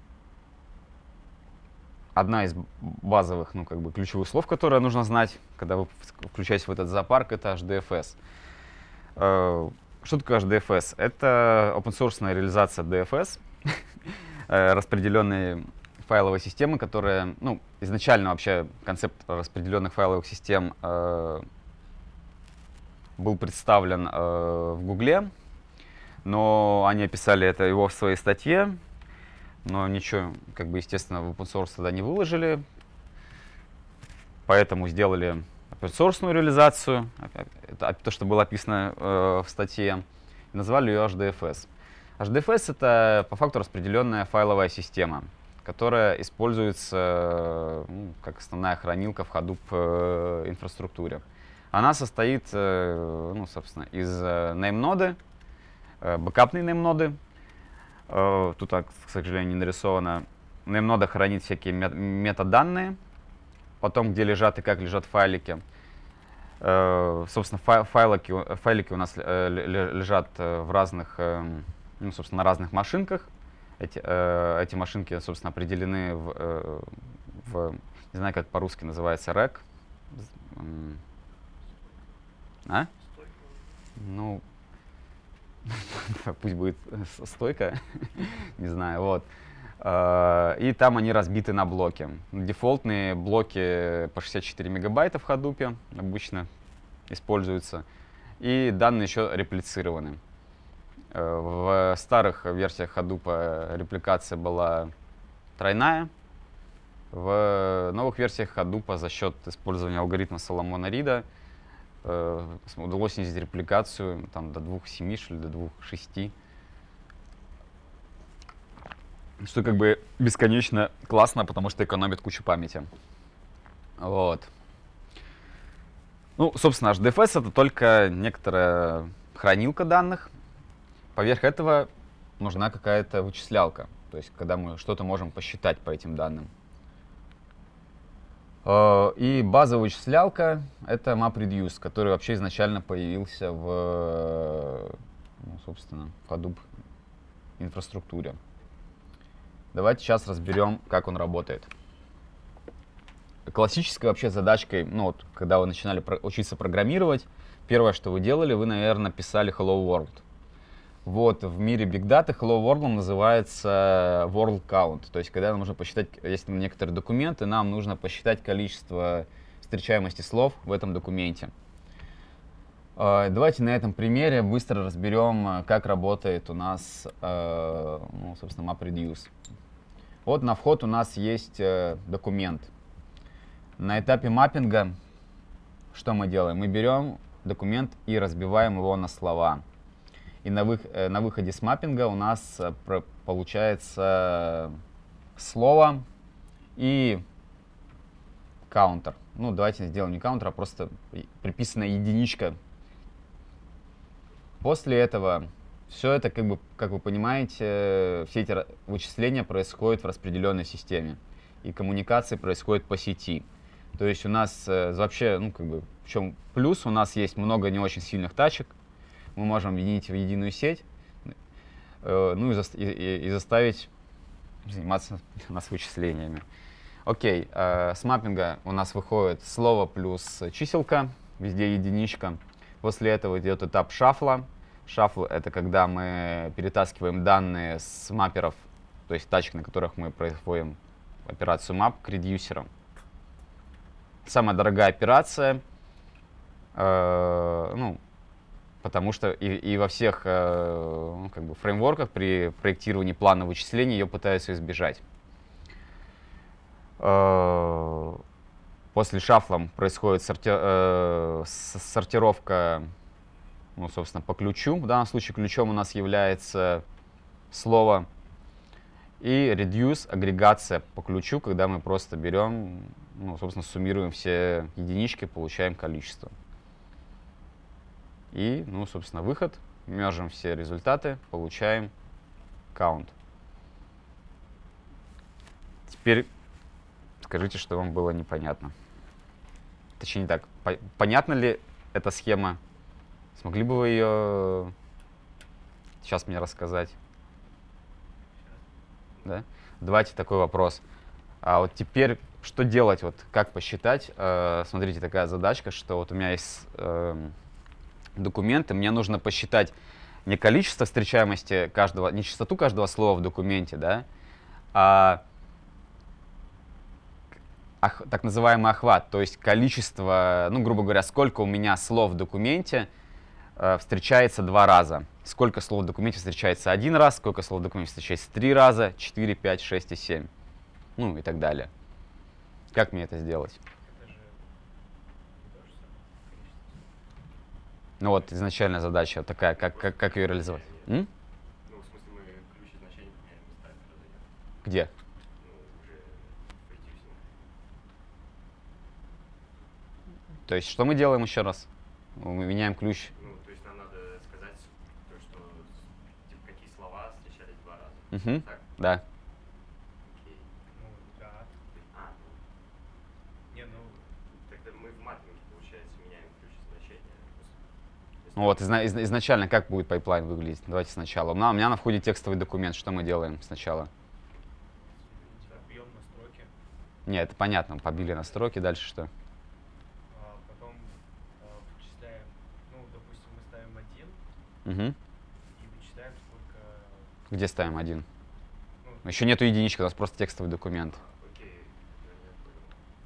Speaker 1: одна из базовых, ну, как бы ключевых слов, которые нужно знать, когда вы включаетесь в этот зоопарк, это HDFS. Что такое HDFS? Это open-source реализация DFS, распределенные файловой системы, которая, ну, изначально вообще концепт распределенных файловых систем был представлен в Гугле, но они описали это его в своей статье, но ничего, как бы, естественно, в open source тогда не выложили, поэтому сделали open-source реализацию, это то, что было описано в статье, и назвали ее HDFS. HDFS — это по факту распределенная файловая система, которая используется, ну, как основная хранилка в Hadoop инфраструктуре. Она состоит, ну, собственно, из name-ноды, бэкапные name-ноды. Тут, к сожалению, не нарисовано. Name-нода хранит всякие метаданные, потом где лежат и как лежат файлики. Собственно, файлики у нас лежат в разных, ну, собственно, на разных машинках. Эти машинки, собственно, определены в не знаю, как по-русски называется, rack. А? Ну, пусть будет стойка, не знаю, вот. И там они разбиты на блоки. Дефолтные блоки по 64 мегабайта в Hadoop обычно используются. И данные еще реплицированы. В старых версиях Hadoop репликация была тройная. В новых версиях Hadoop за счет использования алгоритма Соломона Рида удалось снизить репликацию там, до 2.7, что ли, до 2.6. Что как бы бесконечно классно, потому что экономит кучу памяти. Вот. Ну, собственно, HDFS — это только некоторая хранилка данных. Поверх этого нужна какая-то вычислялка, то есть когда мы что-то можем посчитать по этим данным. И базовая вычислялка — это MapReduce, который вообще изначально появился в, ну, собственно, в Hadoop инфраструктуре. Давайте сейчас разберем, как он работает. Классической вообще задачкой, ну вот, когда вы начинали учиться программировать, первое, что вы делали, вы, наверное, писали Hello World. Вот в мире Big Data Hello World называется World Count. То есть, когда нам нужно посчитать, есть некоторые документы, нам нужно посчитать количество встречаемости слов в этом документе. И Давайте на этом примере быстро разберем, как работает у нас, ну, собственно, MapReduce. Вот на вход у нас есть документ. На этапе маппинга что мы делаем? Мы берем документ и разбиваем его на слова. И на выходе с маппинга у нас получается слово и каунтер. Ну, давайте сделаем не каунтер, а просто приписанная единичка. После этого все это, как вы понимаете, все эти вычисления происходят в распределенной системе. И коммуникации происходят по сети. То есть у нас вообще, ну, в чем плюс, у нас есть много не очень сильных тачек. Мы можем объединить в единую сеть, ну и заставить заниматься нас вычислениями. Окей, с маппинга у нас выходит слово плюс чиселка, везде единичка. После этого идет этап шафла. Шафл — это когда мы перетаскиваем данные с мапперов, то есть тачек, на которых мы производим операцию map, к редюсерам. Самая дорогая операция, ну, потому что и во всех фреймворках при проектировании плана вычислений ее пытаются избежать. После шафла происходит сортировка, ну, собственно, по ключу. В данном случае ключом у нас является слово. И reduce — агрегация по ключу, когда мы просто берем, ну, собственно, суммируем все единички, получаем количество. И, ну, собственно, выход. Мержим все результаты, получаем count. Теперь скажите, что вам было непонятно. Точнее, не так. Понятна ли эта схема? Смогли бы вы ее сейчас мне рассказать? Да? Давайте такой вопрос. А вот теперь что делать? Вот как посчитать? Смотрите, такая задачка, что вот у меня есть документы, мне нужно посчитать не количество встречаемости каждого, не частоту каждого слова в документе, да, а так называемый охват, то есть количество, ну, грубо говоря, сколько у меня слов в документе встречается 2 раза. Сколько слов в документе встречается 1 раз, сколько слов в документе встречается 3 раза, 4, 5, 6 и 7. Ну и так далее. Как мне это сделать?
Speaker 4: Это же
Speaker 1: Ну вот изначальная задача вот такая, как ее реализовать?
Speaker 3: Ну, в смысле, мы ключ и значение поменяем местами, разойдем.
Speaker 1: Где?
Speaker 3: Ну, уже в редюсинг.
Speaker 1: То есть что мы делаем еще раз? Мы меняем ключ.
Speaker 3: Ну, то есть нам надо сказать то, что, типа, какие слова встречались 2 раза.
Speaker 1: Угу.
Speaker 3: Так?
Speaker 1: Да.
Speaker 3: Окей.
Speaker 2: Ну, да. Не, ну,
Speaker 3: Тогда мы в маппинге, получается, меняем ключ и значение.
Speaker 1: Ну вот изначально как будет пайплайн выглядеть? Давайте сначала. У меня на входе текстовый документ. Что мы делаем сначала?
Speaker 2: объем настройки,
Speaker 1: Не, это понятно. Побили настройки. Дальше что?
Speaker 2: потом вычисляем, ну, допустим, мы ставим 1
Speaker 1: Угу.
Speaker 2: и вычисляем, сколько,
Speaker 1: Где ставим 1?
Speaker 2: ну,
Speaker 1: Еще нету единички, у нас просто текстовый документ.
Speaker 3: Окей, я понял.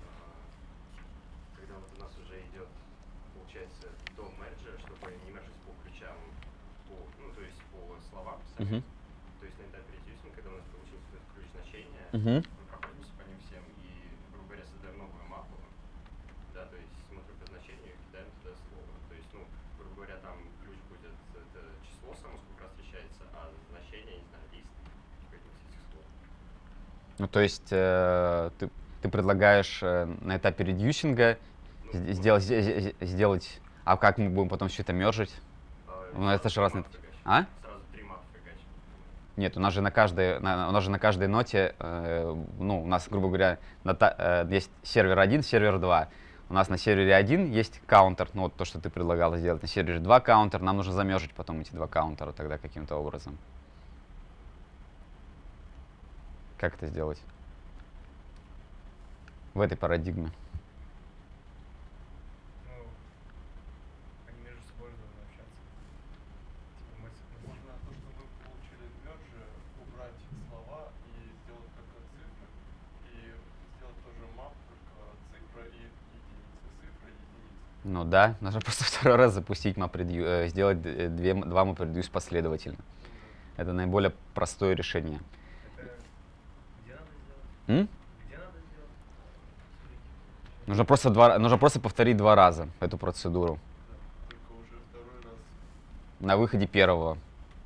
Speaker 3: Когда вот у нас уже идет, получается, до мерджа, чтобы не мержить по ключам, ну, то есть по словам самим.
Speaker 1: Мгм.
Speaker 3: То есть на этапе редюсинга, когда у нас получился этот ключ значения,
Speaker 1: Угу.
Speaker 3: мы проходимся по ним всем и, грубо говоря, создаем новую мапу. Да, то есть смотрим по значению и кидаем туда слово. То есть, ну, грубо говоря, там ключ будет это число само, сколько раз встречается, а значение, не знаю, лист каких-нибудь этих слов.
Speaker 1: Ну, то есть ты предлагаешь на этапе редюсинга
Speaker 3: Ну,
Speaker 1: сделать... А как мы будем потом все это мержить? Ну, это же разные... А?
Speaker 3: Сразу 3 мапы фигачим.
Speaker 1: Нет, у нас же на каждой ноте, ну, у нас, грубо говоря, есть сервер 1, сервер 2. У нас на сервере 1 есть каунтер, ну, вот то, что ты предлагал сделать. На сервере 2 каунтер, нам нужно замержить потом эти 2 каунтера тогда каким-то образом. Как это сделать? В этой парадигме.
Speaker 2: ну, они между собой должны общаться. Типа
Speaker 3: Можно то, что мы получили в мерже, убрать слова и сделать только цифры. И сделать тоже map, только цифра и единица, цифра и единица.
Speaker 1: Ну да, нужно просто второй раз запустить сделать два MapReduce последовательно. Это наиболее простое решение.
Speaker 2: Это где надо сделать?
Speaker 1: М?
Speaker 2: Где надо сделать?
Speaker 1: Нужно просто повторить 2 раза эту процедуру.
Speaker 3: Только уже второй раз.
Speaker 1: На выходе первого.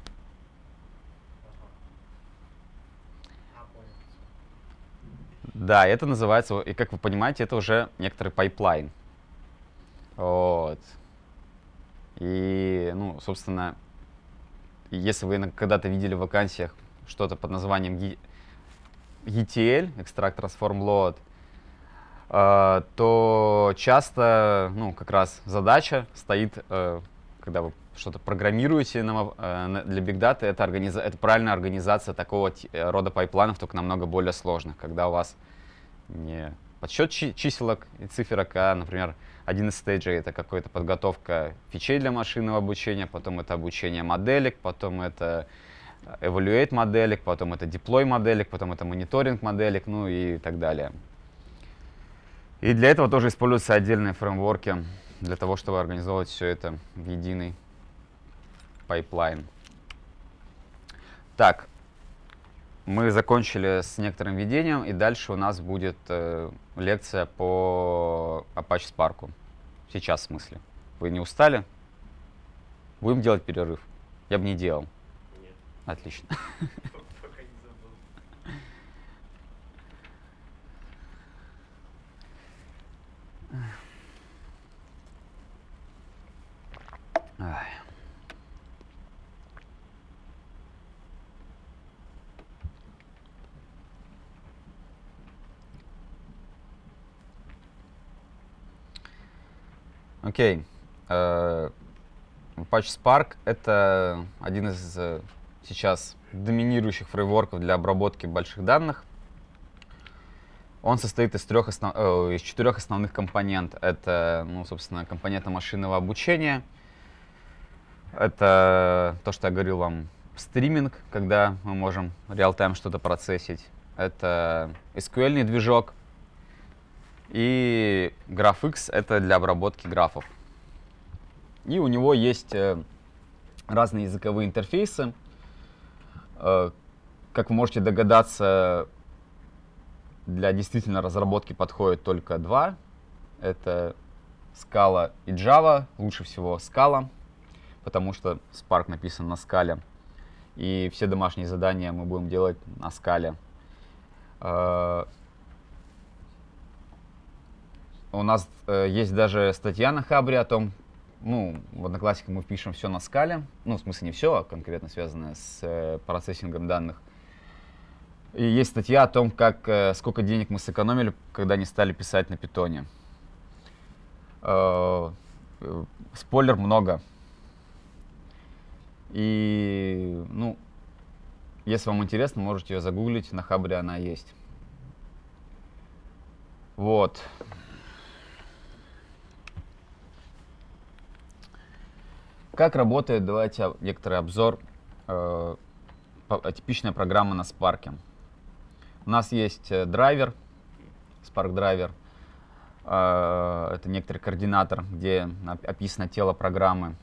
Speaker 2: Понял.
Speaker 1: Да, это называется, и как вы понимаете, это уже некоторый пайплайн. Вот. И, ну, собственно, если вы когда-то видели в вакансиях что-то под названием ETL, Extract Transform Load, то часто, ну, как раз задача стоит, когда вы что-то программируете для Big Data, это правильная организация такого рода пайплайнов, только намного более сложных, когда у вас не подсчет чиселок и циферок, а, например, один из стейджей — это какая-то подготовка фичей для машинного обучения, потом это обучение моделек, потом это evaluate моделек, потом это deploy моделек, потом это мониторинг моделек, ну и так далее. И для этого тоже используются отдельные фреймворки для того, чтобы организовать все это в единый пайплайн. Так, мы закончили с некоторым введением, и дальше у нас будет лекция по Apache Spark. Сейчас, в смысле. Вы не устали? Будем делать перерыв? Я бы не делал.
Speaker 4: Нет.
Speaker 1: Отлично.
Speaker 2: Пока не забыл.
Speaker 1: Ай. Окей. Apache Spark — это один из сейчас доминирующих фреймворков для обработки больших данных. Он состоит из 4 основных компонентов. Это, ну, собственно, компоненты машинного обучения. Это то, что я говорил вам, стриминг, когда мы можем реал-тайм что-то процессить. Это SQL-ный движок. И GraphX — это для обработки графов. И у него есть разные языковые интерфейсы. Как вы можете догадаться, для действительно разработки подходит только 2. Это Scala и Java. Лучше всего Scala, потому что Spark написан на Scala. И все домашние задания мы будем делать на Scala. У нас есть даже статья на Хабре о том, ну, в Одноклассниках мы пишем все на Scala. Ну, в смысле не все, а конкретно связанное с процессингом данных. И есть статья о том, сколько денег мы сэкономили, когда не стали писать на питоне. Спойлер, много. И, ну, если вам интересно, можете ее загуглить, на Хабре она есть. Вот. Как работает, давайте некоторый обзор, типичная программа на Spark. У нас есть драйвер, Spark драйвер. Это некоторый координатор, где описано тело программы.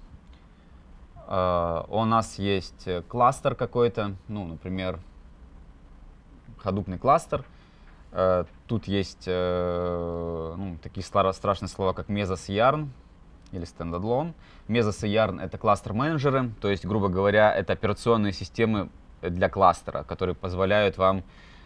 Speaker 1: У нас есть кластер какой-то, ну, например, ходупный кластер. Тут есть такие страшные слова, как Mesos и Yarn или Standalone. Mesos и Yarn — это кластер-менеджеры, то есть, грубо говоря, это операционные системы для кластера, которые позволяют вам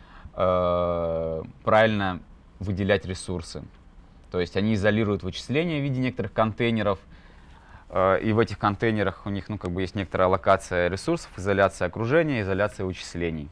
Speaker 1: правильно выделять ресурсы. То есть они изолируют вычисления в виде некоторых контейнеров, и в этих контейнерах у них, ну, как бы есть некоторая аллокация ресурсов, изоляция окружения, изоляция вычислений.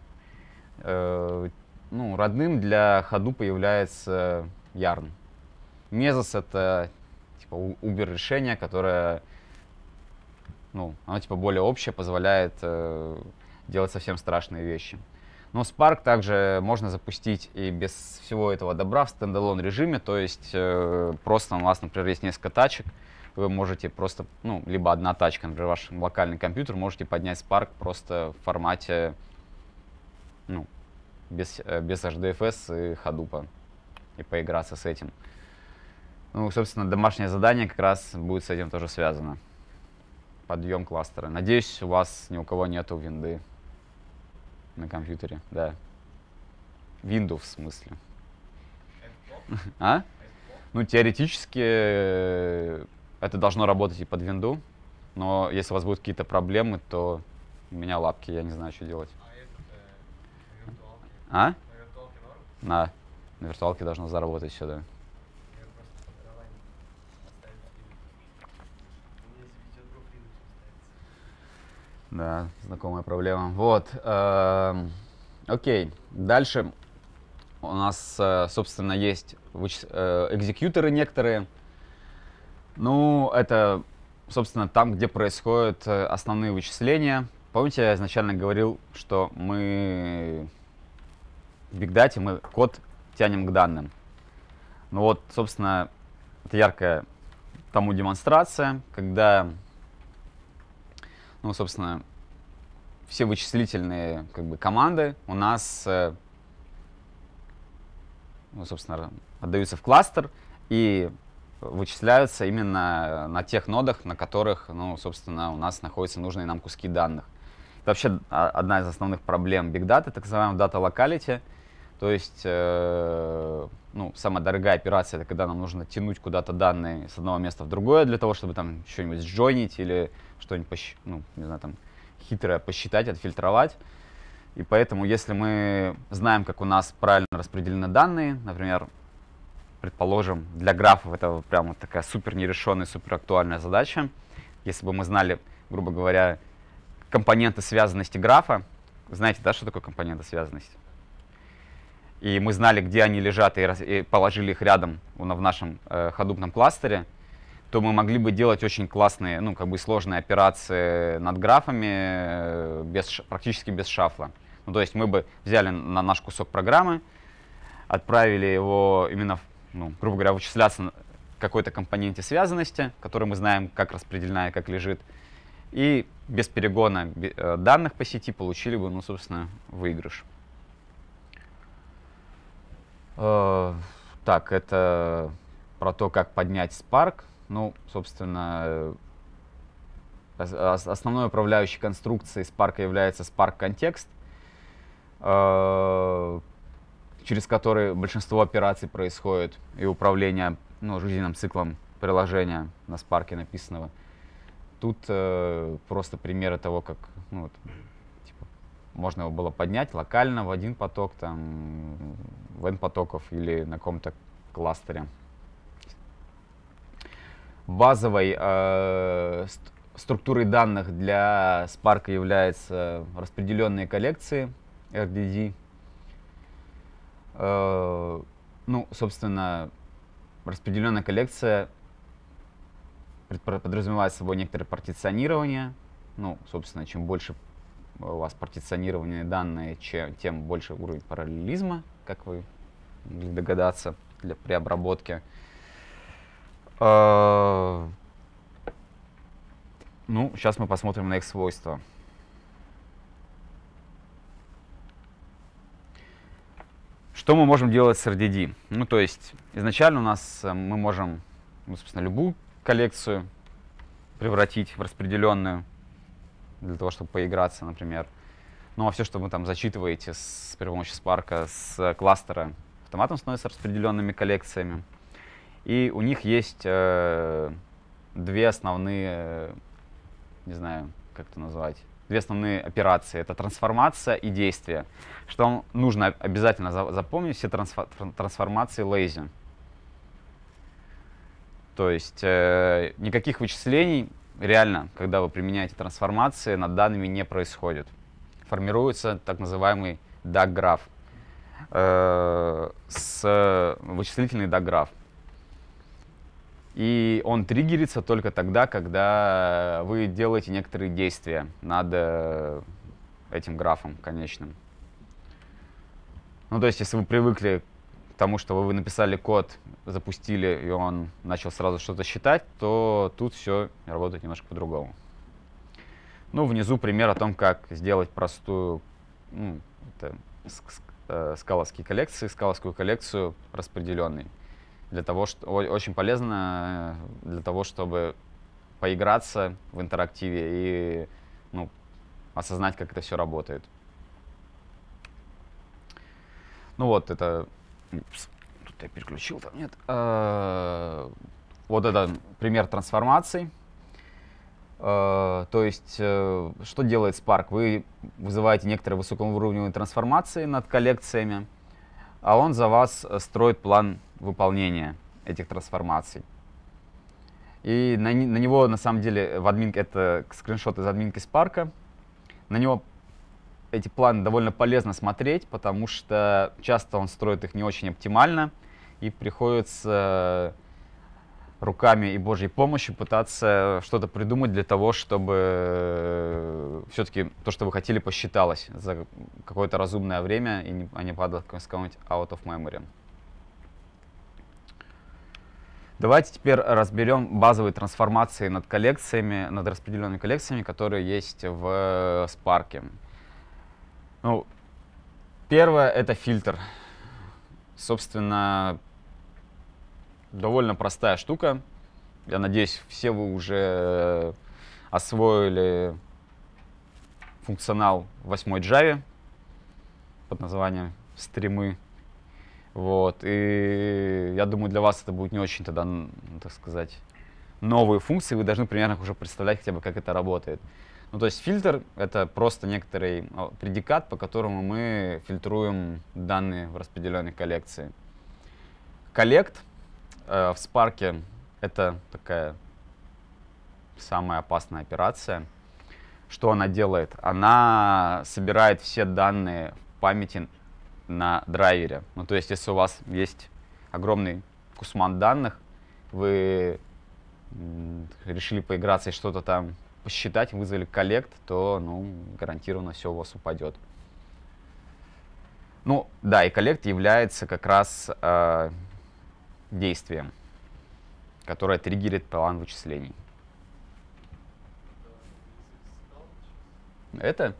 Speaker 1: Ну, родным для Hadoop является Yarn. Mesos — это типа Uber решение, которое, ну, оно типа более общее, позволяет делать совсем страшные вещи. Но Spark также можно запустить и без всего этого добра в стендалон режиме, то есть просто у вас, например, есть несколько тачек, вы можете просто, ну, либо одна тачка, например, ваш локальный компьютер, можете поднять Spark просто в формате, ну, без HDFS и Hadoop и поиграться с этим. Ну, собственно, домашнее задание как раз будет с этим тоже связано. Подъем кластера. Надеюсь, у вас ни у кого нету винды на компьютере. Да. Windows в смысле.
Speaker 2: Это плохо?
Speaker 1: А?
Speaker 2: Это плохо?
Speaker 1: Ну, теоретически это должно работать и под винду, но если у вас будут какие-то проблемы, то у меня лапки, я не знаю, что делать.
Speaker 2: А это на виртуалке?
Speaker 1: А?
Speaker 2: На виртуалке норм?
Speaker 1: На виртуалке должно заработать все, да.
Speaker 2: Я просто под Erlang оставил Linux. У меня есть видеодруг Linux оставится.
Speaker 1: Да, знакомая проблема. Вот. Окей. Дальше у нас, собственно, есть экзекьюторы некоторые. Ну, это, собственно, там, где происходят основные вычисления. Помните, я изначально говорил, что мы в Big Data мы код тянем к данным. Ну вот, собственно, это яркая тому демонстрация, когда, ну, собственно, все вычислительные как бы команды у нас, ну, собственно, отдаются в кластер и вычисляются именно на тех нодах, на которых, ну, собственно, у нас находятся нужные нам куски данных. Это вообще одна из основных проблем Big Data, так называемая Data Locality. То есть, ну, самая дорогая операция, это когда нам нужно тянуть куда-то данные с одного места в другое для того, чтобы там что-нибудь сжойнить или что-нибудь, ну, не знаю, там, хитрое посчитать, отфильтровать. И поэтому, если мы знаем, как у нас правильно распределены данные, например, предположим, для графов это прям вот такая супер нерешенная, супер актуальная задача. Если бы мы знали, грубо говоря, компоненты связанности графа, знаете, да, что такое компоненты связанности? И мы знали, где они лежат, и положили их рядом в нашем ходупном кластере, то мы могли бы делать очень классные, ну, как бы сложные операции над графами практически без шафла. Ну, то есть мы бы взяли на наш кусок программы, отправили его именно, ну, грубо говоря, вычисляться на какой-то компоненте связанности, который мы знаем, как распределена и как лежит, и без перегона данных по сети получили бы, ну, собственно, выигрыш. Так, это про то, как поднять Spark. Ну, собственно, основной управляющей конструкцией Spark является Spark Context, через который большинство операций происходит и управление, ну, жизненным циклом приложения на Spark написанного. Тут просто примеры того, как, ну, вот, типа, можно его было поднять локально в один поток, там, в N потоков или на каком-то кластере. Базовой структурой данных для Spark являются распределенные коллекции RDD. Ну, собственно, распределенная коллекция подразумевает собой некоторое партиционирование. Ну, собственно, чем больше у вас партиционированные данные, тем больше уровень параллелизма, как вы могли догадаться, при обработке. Ну, сейчас мы посмотрим на их свойства. Что мы можем делать с RDD? Ну, то есть, изначально у нас мы можем, ну, собственно, любую коллекцию превратить в распределенную, для того, чтобы поиграться, например. Ну, а все, что вы там зачитываете при помощи Spark с кластера, автоматом становится распределенными коллекциями. И у них есть две основные, не знаю, как это назвать, две основные операции. Это трансформация и действие. Что вам нужно обязательно запомнить, все трансформации lazy. То есть никаких вычислений реально, когда вы применяете трансформации, над данными не происходит. Формируется так называемый DAG-граф, вычислительный DAG-граф. И он триггерится только тогда, когда вы делаете некоторые действия над этим графом конечным. Ну, то есть, если вы привыкли к тому, что вы написали код, запустили, и он начал сразу что-то считать, то тут все работает немножко по-другому. Ну, внизу пример о том, как сделать простую, ну, скаловские коллекции, скаловскую коллекцию распределенной. для того, что очень полезно для того, чтобы поиграться в интерактиве и, ну, осознать, как это все работает. Ну вот, это... Тут я переключил, там нет. Вот это пример трансформаций. То есть, что делает Spark? Вы вызываете некоторые высокоуровневые трансформации над коллекциями, а он за вас строит план выполнения этих трансформаций. И на него, на самом деле, в админке, это скриншот из админки Spark. На него эти планы довольно полезно смотреть, потому что часто он строит их не очень оптимально, и приходится руками и Божьей помощью пытаться что-то придумать для того, чтобы все-таки то, что вы хотели, посчиталось за какое-то разумное время, и не падало какой-нибудь out of memory. Давайте теперь разберем базовые трансформации над коллекциями, над распределенными коллекциями, которые есть в Spark. Ну, первое — это фильтр. Собственно, довольно простая штука. Я надеюсь, все вы уже освоили функционал 8-й Java под названием стримы. Вот. И я думаю, для вас это будет не очень тогда, так сказать, новые функции. Вы должны примерно уже представлять хотя бы, как это работает. Ну, то есть фильтр — это просто некоторый предикат, по которому мы фильтруем данные в распределенной коллекции. Collect в Spark — это такая самая опасная операция. Что она делает? Она собирает все данные в памяти на драйвере. Ну, то есть, если у вас есть огромный кусман данных, вы решили поиграться и что-то там посчитать, вызвали коллект, то, ну, гарантированно все у вас упадет. Ну, да, и коллект является как раз действием, которое триггерит план вычислений. Это?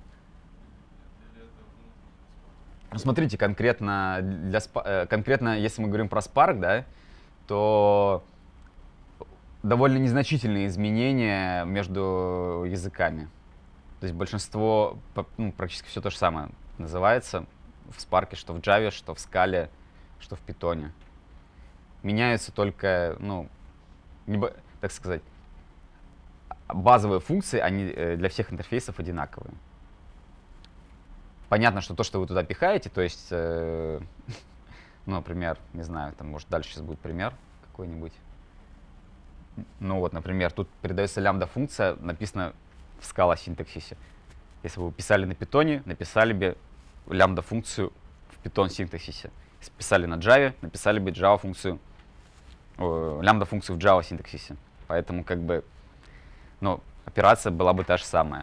Speaker 1: Ну, смотрите, конкретно, конкретно, если мы говорим про Spark, да, то довольно незначительные изменения между языками. То есть большинство, ну, практически все то же самое называется в Spark, что в Java, что в Scala, что в Python. Меняются только, ну, так сказать, базовые функции, они для всех интерфейсов одинаковые. Понятно, что то, что вы туда пихаете, то есть, ну, например, не знаю, там, может, дальше сейчас будет пример какой-нибудь. Ну вот, например, тут передается лямбда-функция, написано в Scala синтаксисе. Если бы вы писали на Python, написали бы лямбда-функцию в Python синтаксисе. Если писали на Java, написали бы Java-функцию, лямбда-функцию в Java синтаксисе. Поэтому, как бы, ну, операция была бы та же самая.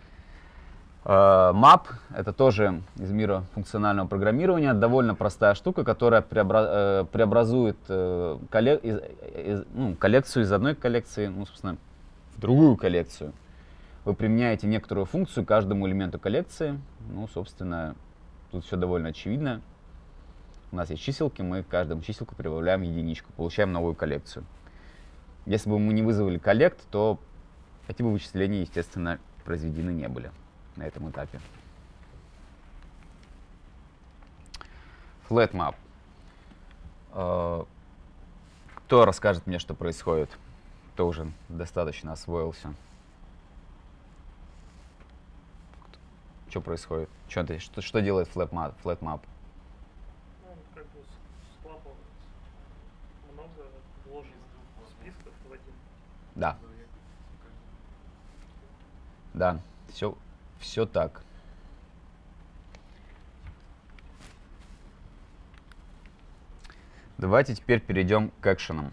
Speaker 1: Map — это тоже из мира функционального программирования, довольно простая штука, которая преобразует коллекцию из одной коллекции, ну, собственно, в другую коллекцию. Вы применяете некоторую функцию каждому элементу коллекции. Ну, собственно, тут все довольно очевидно. У нас есть чиселки, мы каждому чиселку прибавляем единичку, получаем новую коллекцию. Если бы мы не вызвали коллект, то эти бы вычисления, естественно, произведены не были на этом этапе. Flat map. Кто расскажет мне, что происходит? Кто уже достаточно освоился? Что происходит? Что делает flat map?
Speaker 6: Ну, как бы складывается много вложенных списков в один.
Speaker 1: Да. Да, все так. Давайте теперь перейдем к экшенам.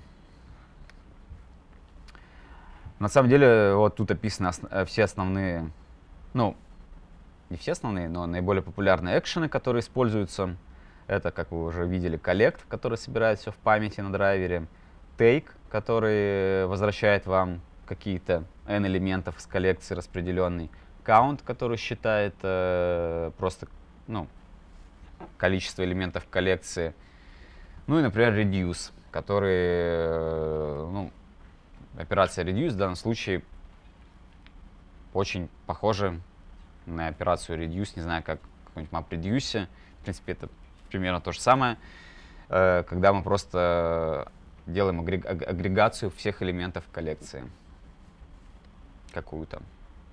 Speaker 1: На самом деле, вот тут описаны все основные, ну, не все основные, но наиболее популярные экшены, которые используются. Это, как вы уже видели, collect, который собирает все в памяти на драйвере, take, который возвращает вам какие-то n элементов из коллекции распределенной, count, который считает просто, ну, количество элементов коллекции. Ну и, например, reduce, которые, ну, операция reduce в данном случае очень похожа на операцию reduce, не знаю, как какой-нибудь MapReduce. В принципе, это примерно то же самое, когда мы просто делаем агрегацию всех элементов коллекции какую-то.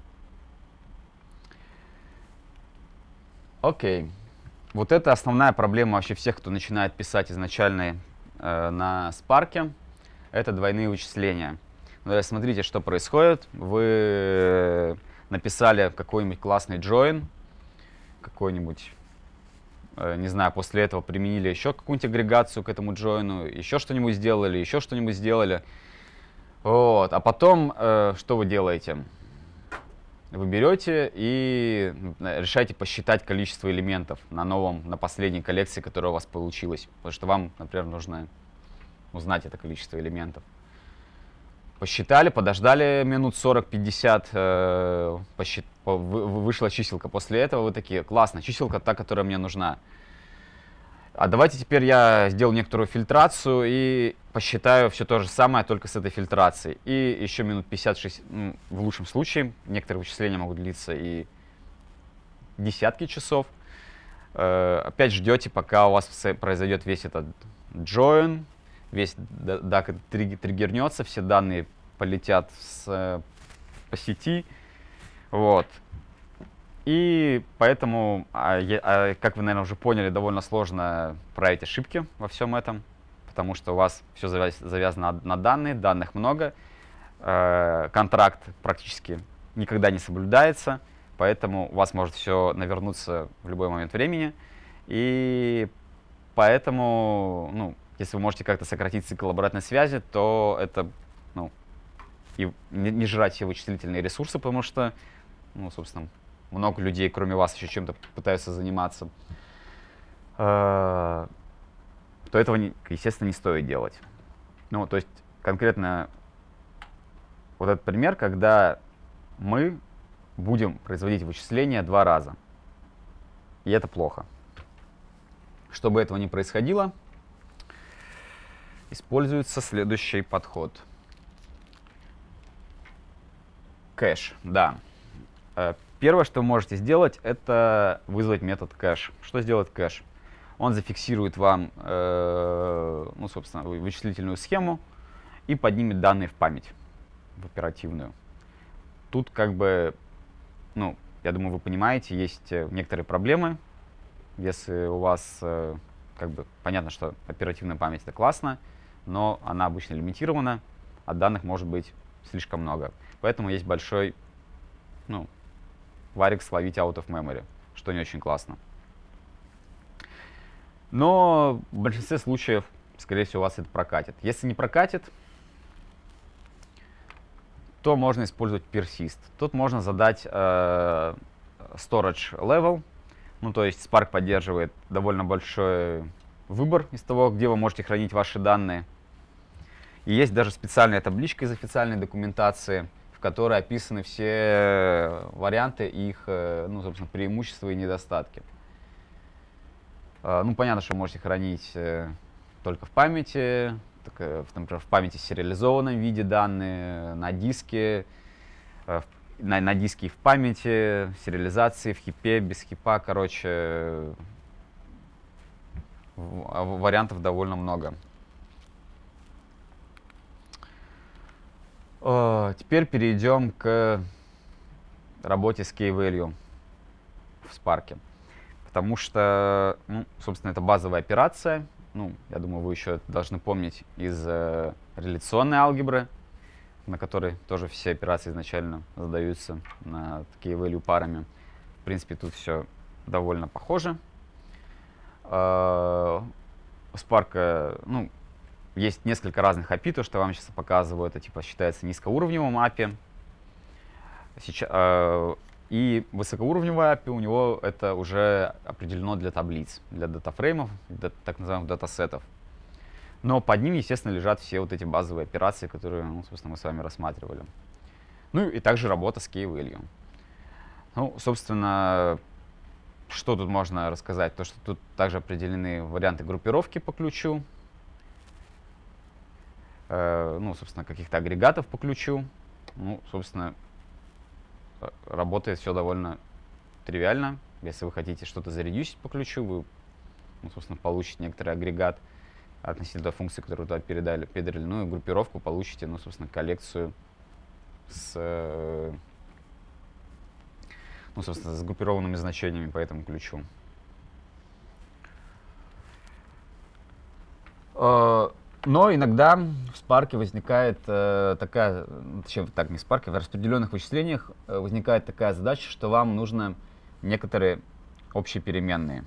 Speaker 1: Окей. Вот это основная проблема вообще всех, кто начинает писать изначально на Spark. Это двойные вычисления. Смотрите, что происходит. Вы написали какой-нибудь классный join, какой-нибудь, не знаю, после этого применили еще какую-нибудь агрегацию к этому join, еще что-нибудь сделали. Вот. А потом, что вы делаете? Вы берете и решаете посчитать количество элементов на последней коллекции, которая у вас получилась. Потому что вам, например, нужно узнать это количество элементов. Посчитали, подождали минут 40-50, вышла чиселка. После этого вы такие: классно, чиселка та, которая мне нужна. А давайте теперь я сделаю некоторую фильтрацию и посчитаю все то же самое, только с этой фильтрацией. И еще минут 50-60, ну, в лучшем случае, некоторые вычисления могут длиться и десятки часов. Опять ждете, пока у вас произойдет весь этот join, весь DAC триггернется, все данные полетят по сети. Вот. И поэтому, как вы, наверное, уже поняли, довольно сложно править ошибки во всем этом, потому что у вас все завязано на данные, данных много, контракт практически никогда не соблюдается, поэтому у вас может все навернуться в любой момент времени. И поэтому, ну, если вы можете как-то сократить цикл обратной связи, то это, ну, и не жрать все вычислительные ресурсы, потому что, ну, собственно, много людей, кроме вас, еще чем-то пытаются заниматься, то этого, естественно, не стоит делать. Ну, то есть, конкретно вот этот пример, когда мы будем производить вычисления 2 раза. И это плохо. Чтобы этого не происходило, используется следующий подход. Кэш, да. Первое, что вы можете сделать, это вызвать метод кэш. Что сделает кэш? Он зафиксирует вам, ну, собственно, вычислительную схему и поднимет данные в память, в оперативную. Тут как бы, ну, я думаю, вы понимаете, есть некоторые проблемы. Если у вас, как бы, понятно, что оперативная память — это классно, но она обычно лимитирована, а данных может быть слишком много. Поэтому есть большой, ну, Varix ловить out of memory, что не очень классно. Но в большинстве случаев, скорее всего, у вас это прокатит. Если не прокатит, то можно использовать persist. Тут можно задать storage level. Ну, то есть Spark поддерживает довольно большой выбор из того, где вы можете хранить ваши данные. И есть даже специальная табличка из официальной документации, в которой описаны все варианты, их, ну, собственно, преимущества и недостатки. Ну, понятно, что вы можете хранить только в памяти, например, в памяти в сериализованном виде данные, на диске, на диске и в памяти, сериализации, в хипе, без хипа, короче, вариантов довольно много. Теперь перейдем к работе с key-value в Spark. Потому что, ну, собственно, это базовая операция. Ну, я думаю, вы еще должны помнить из реляционной алгебры, на которой тоже все операции изначально задаются на key-value парами. В принципе, тут все довольно похоже. У Spark, ну, есть несколько разных API, то, что я вам сейчас показываю, это типа считается низкоуровневым API. И высокоуровневое API у него это уже определено для таблиц, для датафреймов, для так называемых датасетов. Но под ним, естественно, лежат все вот эти базовые операции, которые, ну, собственно, мы с вами рассматривали. Ну и также работа с key-value. Ну, собственно, что тут можно рассказать? То, что тут также определены варианты группировки по ключу. ну, собственно, каких-то агрегатов по ключу. Ну, собственно, работает все довольно тривиально. Если вы хотите что-то заредюсить по ключу, вы, ну, собственно, получите некоторый агрегат относительно той функции, которую туда передали, ну, и группировку получите, ну, собственно, коллекцию с, ну, собственно, с группированными значениями по этому ключу. Но иногда в Spark возникает такая, точнее, так, не в Spark, в распределенных вычислениях возникает такая задача, что вам нужно некоторые общие переменные,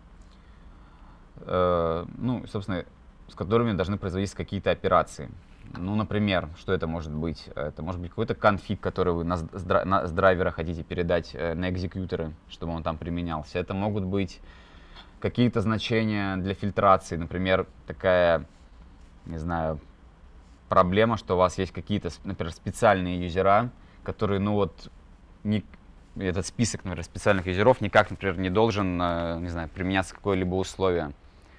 Speaker 1: ну, собственно, с которыми должны производиться какие-то операции. Ну, например, что это может быть? Это может быть какой-то конфиг, который вы с драйвера хотите передать на экзекьюторы, чтобы он там применялся. Это могут быть какие-то значения для фильтрации, например, такая, не знаю, проблема, что у вас есть какие-то, например, специальные юзера, которые, ну вот, этот список, например, специальных юзеров никак, например, не должен, не знаю, применяться какое-либо условие.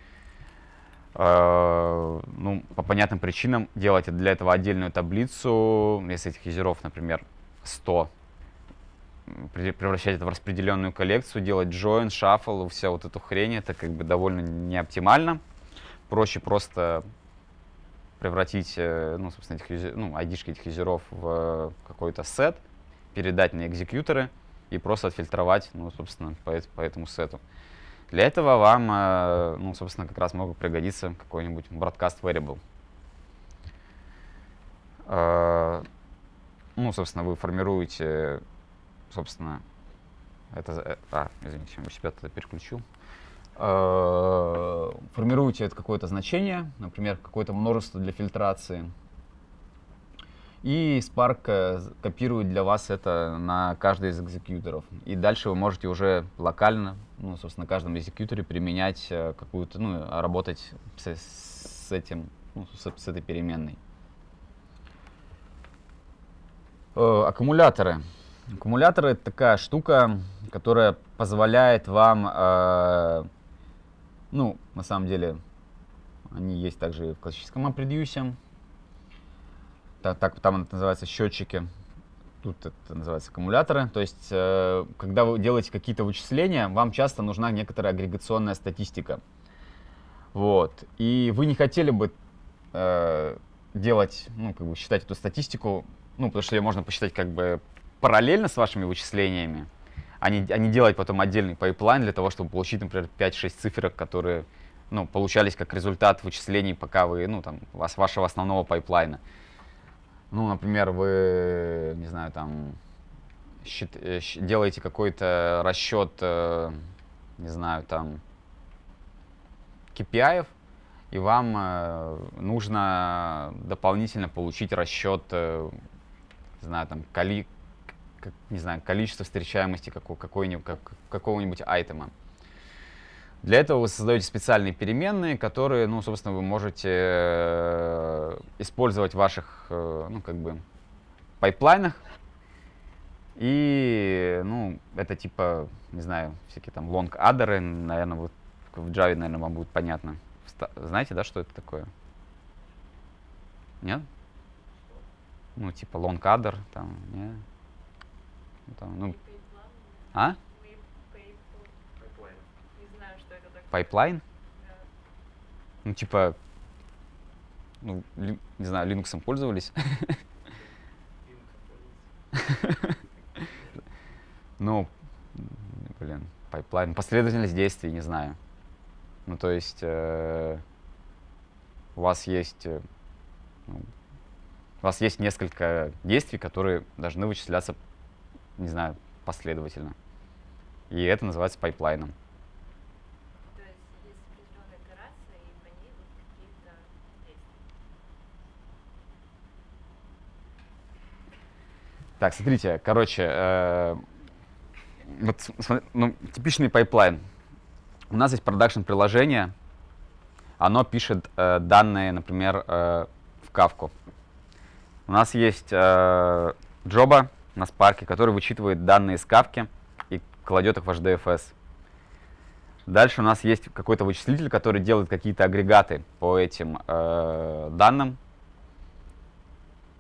Speaker 1: Ну, по понятным причинам делать для этого отдельную таблицу, если этих юзеров, например, 100, превращать это в распределенную коллекцию, делать join, shuffle, вся вот эту хрень, это как бы довольно неоптимально. Проще просто превратить, ну, собственно, ID-шки этих юзеров в какой-то сет, передать на экзекьюторы и просто отфильтровать, ну, собственно, по этому сету. Для этого вам, ну, собственно, как раз могут пригодиться какой-нибудь broadcast variable. Ну, собственно, вы формируете, собственно, это... извините, я себя тогда переключу. Формируете это какое-то значение, например, какое-то множество для фильтрации. И Spark копирует для вас это на каждый из экзекьюторов. И дальше вы можете уже локально, ну, собственно, на каждом экзекьюторе применять какую-то, ну, работать с этим, ну, с этой переменной. Аккумуляторы. Аккумуляторы — это такая штука, которая позволяет вам, ну, на самом деле, они есть также и в классическом MapReduce. Там это называется счетчики, тут это называется аккумуляторы. То есть, когда вы делаете какие-то вычисления, вам часто нужна некоторая агрегационная статистика. Вот. И вы не хотели бы делать, ну, как бы считать эту статистику, ну, потому что ее можно посчитать как бы параллельно с вашими вычислениями, а не делать потом отдельный пайплайн для того, чтобы получить, например, 5-6 циферок, которые, ну, получались как результат вычислений, пока вы, ну, там, вашего основного пайплайна. Ну, например, вы, не знаю, там, делаете какой-то расчет, не знаю, там, KPI-ев, и вам нужно дополнительно получить расчет, не знаю, там, количество встречаемости какого-нибудь айтема. Для этого вы создаете специальные переменные, которые, ну, собственно, вы можете использовать в ваших, ну, как бы, пайплайнах. И, ну, это типа, не знаю, всякие там long-аддеры, наверное, вот в Java, наверное, вам будет понятно. Знаете, да, что это такое? Нет? Ну, типа long-adder, там, не? Там, ну, а? Пайплайн?
Speaker 5: Да.
Speaker 1: Ну, типа, ну, не знаю, Linux пользовались? Ну, блин, пайплайн, последовательность действий, не знаю. Ну, то есть, у вас есть несколько действий, которые должны вычисляться, не знаю, последовательно. И это называется пайплайном.
Speaker 5: То есть есть определенная операция, и по ней идут какие-то действия.
Speaker 1: Так, смотрите, короче, вот, ну, типичный пайплайн. У нас есть продакшн-приложение, оно пишет данные, например, в Kafka. У нас есть джоба на Spark, который вычитывает данные из Kafka и кладет их в HDFS. Дальше у нас есть какой-то вычислитель, который делает какие-то агрегаты по этим данным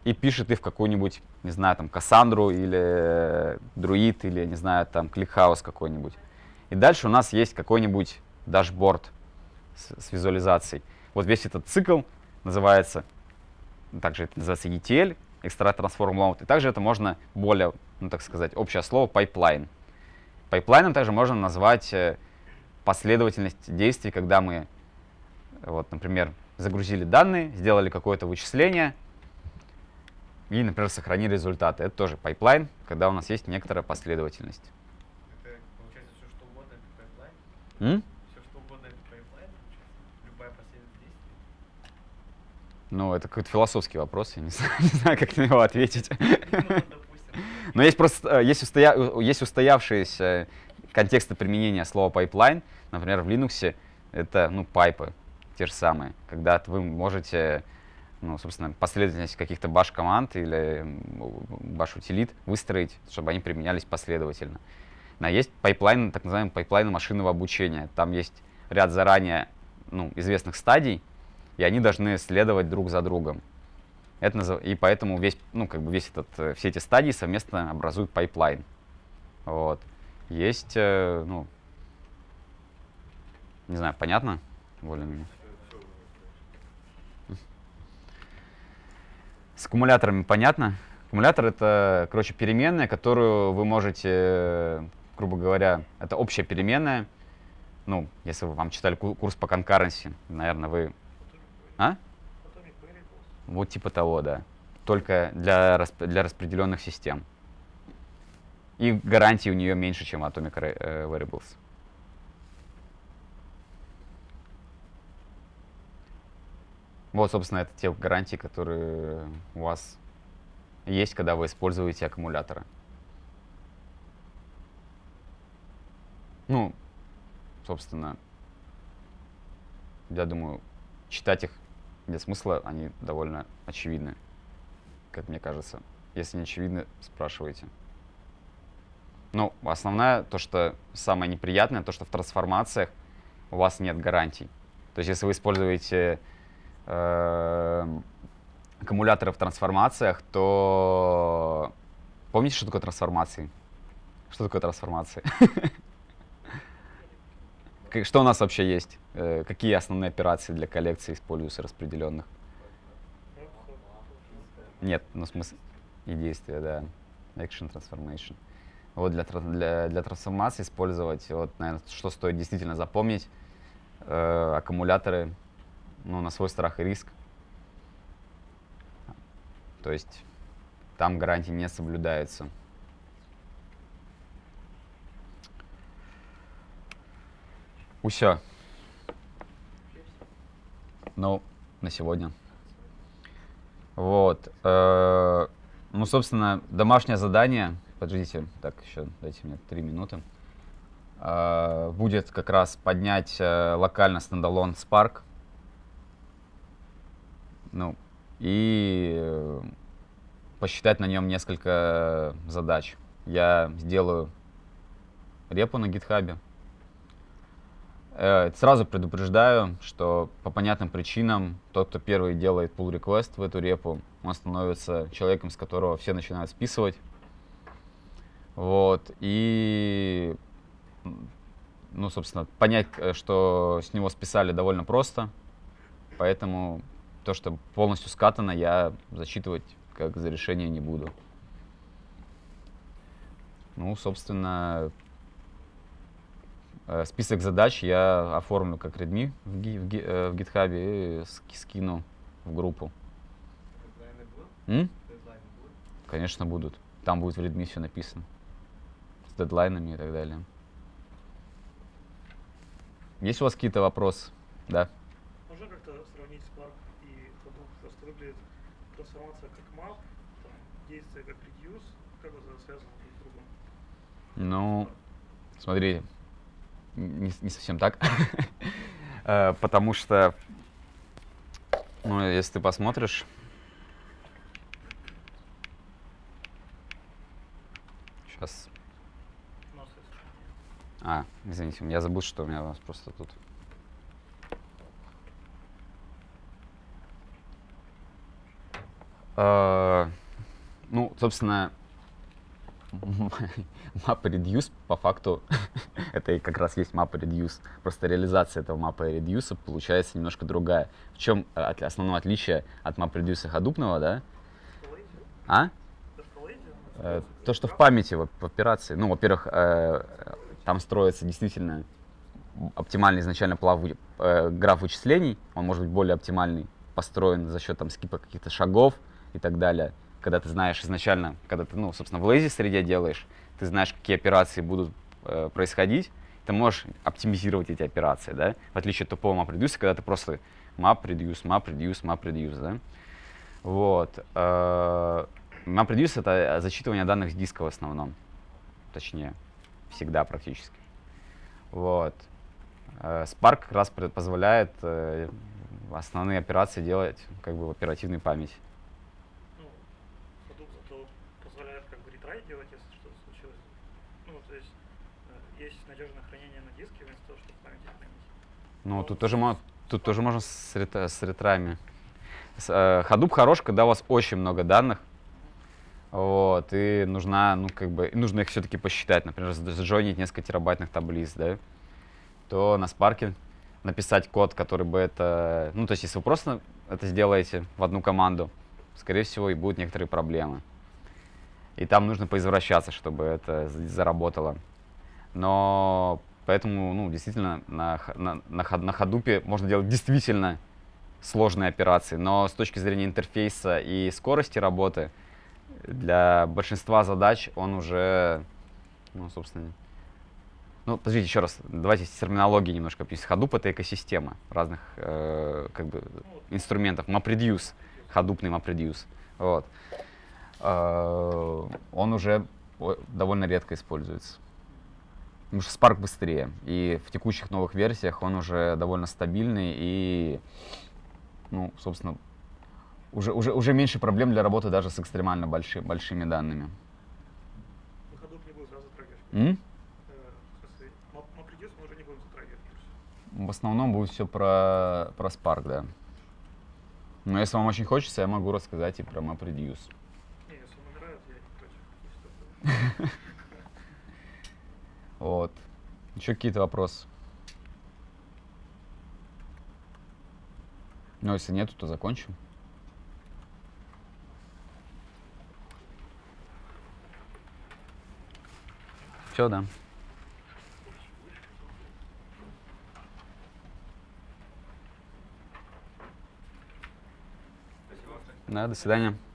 Speaker 1: и пишет их в какую-нибудь, не знаю, там, Кассандру или Друид, или, не знаю, там, ClickHouse какой-нибудь. И дальше у нас есть какой-нибудь дашборд с визуализацией. Вот весь этот цикл называется, также это называется ETL, Extract Transform Load, и также это можно более, ну, так сказать, общее слово pipeline. Пайплайном также можно назвать последовательность действий, когда мы, вот, например, загрузили данные, сделали какое-то вычисление и, например, сохранили результаты. Это тоже пайплайн, когда у нас есть некоторая последовательность.
Speaker 2: Это получается все что угодно, это пайплайн?
Speaker 1: М?
Speaker 2: Все что угодно, это пайплайн, получается? Любая последовательность действий?
Speaker 1: Ну, это какой-то философский вопрос, я не знаю, не знаю, как на него ответить.
Speaker 2: Ну, допустим.
Speaker 1: Но есть просто есть устоявшиеся контексты применения слова pipeline. Например, в Linux это, ну, пайпы, те же самые, когда вы можете, ну, собственно, последовательность каких-то баш-команд или баш-утилит выстроить, чтобы они применялись последовательно. Но есть пайплайн, так называемый пайплайн машинного обучения. Там есть ряд заранее, ну, известных стадий, и они должны следовать друг за другом. И поэтому весь, ну, как бы все эти стадии совместно образуют пайплайн. Вот. Есть, ну, не знаю, понятно? Более-менее. С аккумуляторами понятно? Аккумулятор — это, короче, переменная, которую вы можете, грубо говоря, это общая переменная. Ну, если вы вам читали курс по конкуренции, наверное, вы... А?
Speaker 6: Atomic variables.
Speaker 1: Вот типа того, да. Только для распределенных систем. И гарантии у нее меньше, чем Atomic Variables. Вот, собственно, это те гарантии, которые у вас есть, когда вы используете аккумуляторы. Ну, собственно, я думаю, читать их нет смысла, они довольно очевидны, как мне кажется. Если не очевидны, спрашивайте. Ну, основное, то, что самое неприятное, то, что в трансформациях у вас нет гарантий. То есть, если вы используете аккумуляторы в трансформациях, то помните, что такое трансформации? Что такое трансформации? Что у нас вообще есть? Какие основные операции для коллекции используются распределенных? Нет, ну в смысле и действия, да. Action, transformation. Вот для трансформации использовать, вот, наверное, что стоит действительно запомнить, аккумуляторы, ну, на свой страх и риск. То есть там гарантии не соблюдаются. Усё. Ну, на сегодня. Вот. Ну, собственно, домашнее задание. Подождите, так, еще дайте мне 3 минуты. Будет как раз поднять локально стендалон Spark. Ну, и посчитать на нем несколько задач. Я сделаю репу на гитхабе. Сразу предупреждаю, что по понятным причинам тот, кто первый делает pull request в эту репу, он становится человеком, с которого все начинают списывать. Вот. И, ну, собственно, понять, что с него списали, довольно просто. Поэтому то, что полностью скатано, я зачитывать как за решение не буду. Ну, собственно, список задач я оформлю как readme в GitHub и скину в группу.
Speaker 2: Дедлайны будут? Дедлайны будут?
Speaker 1: Конечно, будут. Там будет в readme все написано. С дедлайнами и так далее. Есть у вас какие-то вопросы? Да?
Speaker 6: Можно как-то сравнить Spark и Hadoop? Просто выглядит трансформация как map, там, действие как reduce, как это связано друг с другом?
Speaker 1: Ну, смотри, не совсем так. Потому что, ну, если ты посмотришь, сейчас.
Speaker 6: У нас есть.
Speaker 1: Извините, я забыл, что у меня у вас просто тут. Ну, собственно, MapReduce по факту это и как раз есть MapReduce. Просто реализация этого MapReduce получается немножко другая. В чем основное отличие от MapReduce ходупного, да? А? То, что в памяти, в операции. Ну, во-первых, там строится действительно оптимальный изначально граф вычислений. Он может быть более оптимальный, построен за счет там скипа каких-то шагов и так далее. Когда ты знаешь изначально, когда ты, ну, собственно, в lazy среде делаешь, ты знаешь, какие операции будут происходить, ты можешь оптимизировать эти операции, да, в отличие от тупого MapReduce, когда ты просто MapReduce, да. Вот. MapReduce — это зачитывание данных с диска в основном, точнее, всегда практически. Вот. Spark как раз позволяет основные операции делать как бы в оперативной памяти.
Speaker 6: Hadoop зато позволяет как бы ретрай делать, если что-то случилось. Ну, то есть есть надежное хранение на диске вместо того, чтобы в памяти хранить.
Speaker 1: Ну, тут тоже можно с ретрами. Hadoop хорош, когда у вас очень много данных. Вот, и нужно их все-таки посчитать, например, сжонить несколько терабайтных таблиц, да, то на Spark написать код, который бы это... Ну, то есть, если вы просто это сделаете в одну команду, скорее всего, и будут некоторые проблемы. И там нужно поизвращаться, чтобы это заработало. Но поэтому, ну, действительно, на Hadoop можно делать действительно сложные операции. Но с точки зрения интерфейса и скорости работы, для большинства задач он уже, ну, собственно... Ну, подождите, еще раз, давайте с терминологией немножко объясню. Hadoop — это экосистема разных как бы инструментов. MapReduce, ходупный MapReduce. Вот. Он уже довольно редко используется. Потому что Spark быстрее. И в текущих новых версиях он уже довольно стабильный и, ну, собственно, уже меньше проблем для работы даже с экстремально большими данными.
Speaker 6: Hadoop не будет сразу затрагивать. MapReduce мы уже не будем затрагивать.
Speaker 1: В основном будет все про Spark, да. Но если вам очень хочется, я могу рассказать и про MapReduce.
Speaker 6: Не, если вам нравится, я не против.
Speaker 1: Вот. Еще какие-то вопросы? Ну, если нету, то закончим. Все, да. Да, до свидания.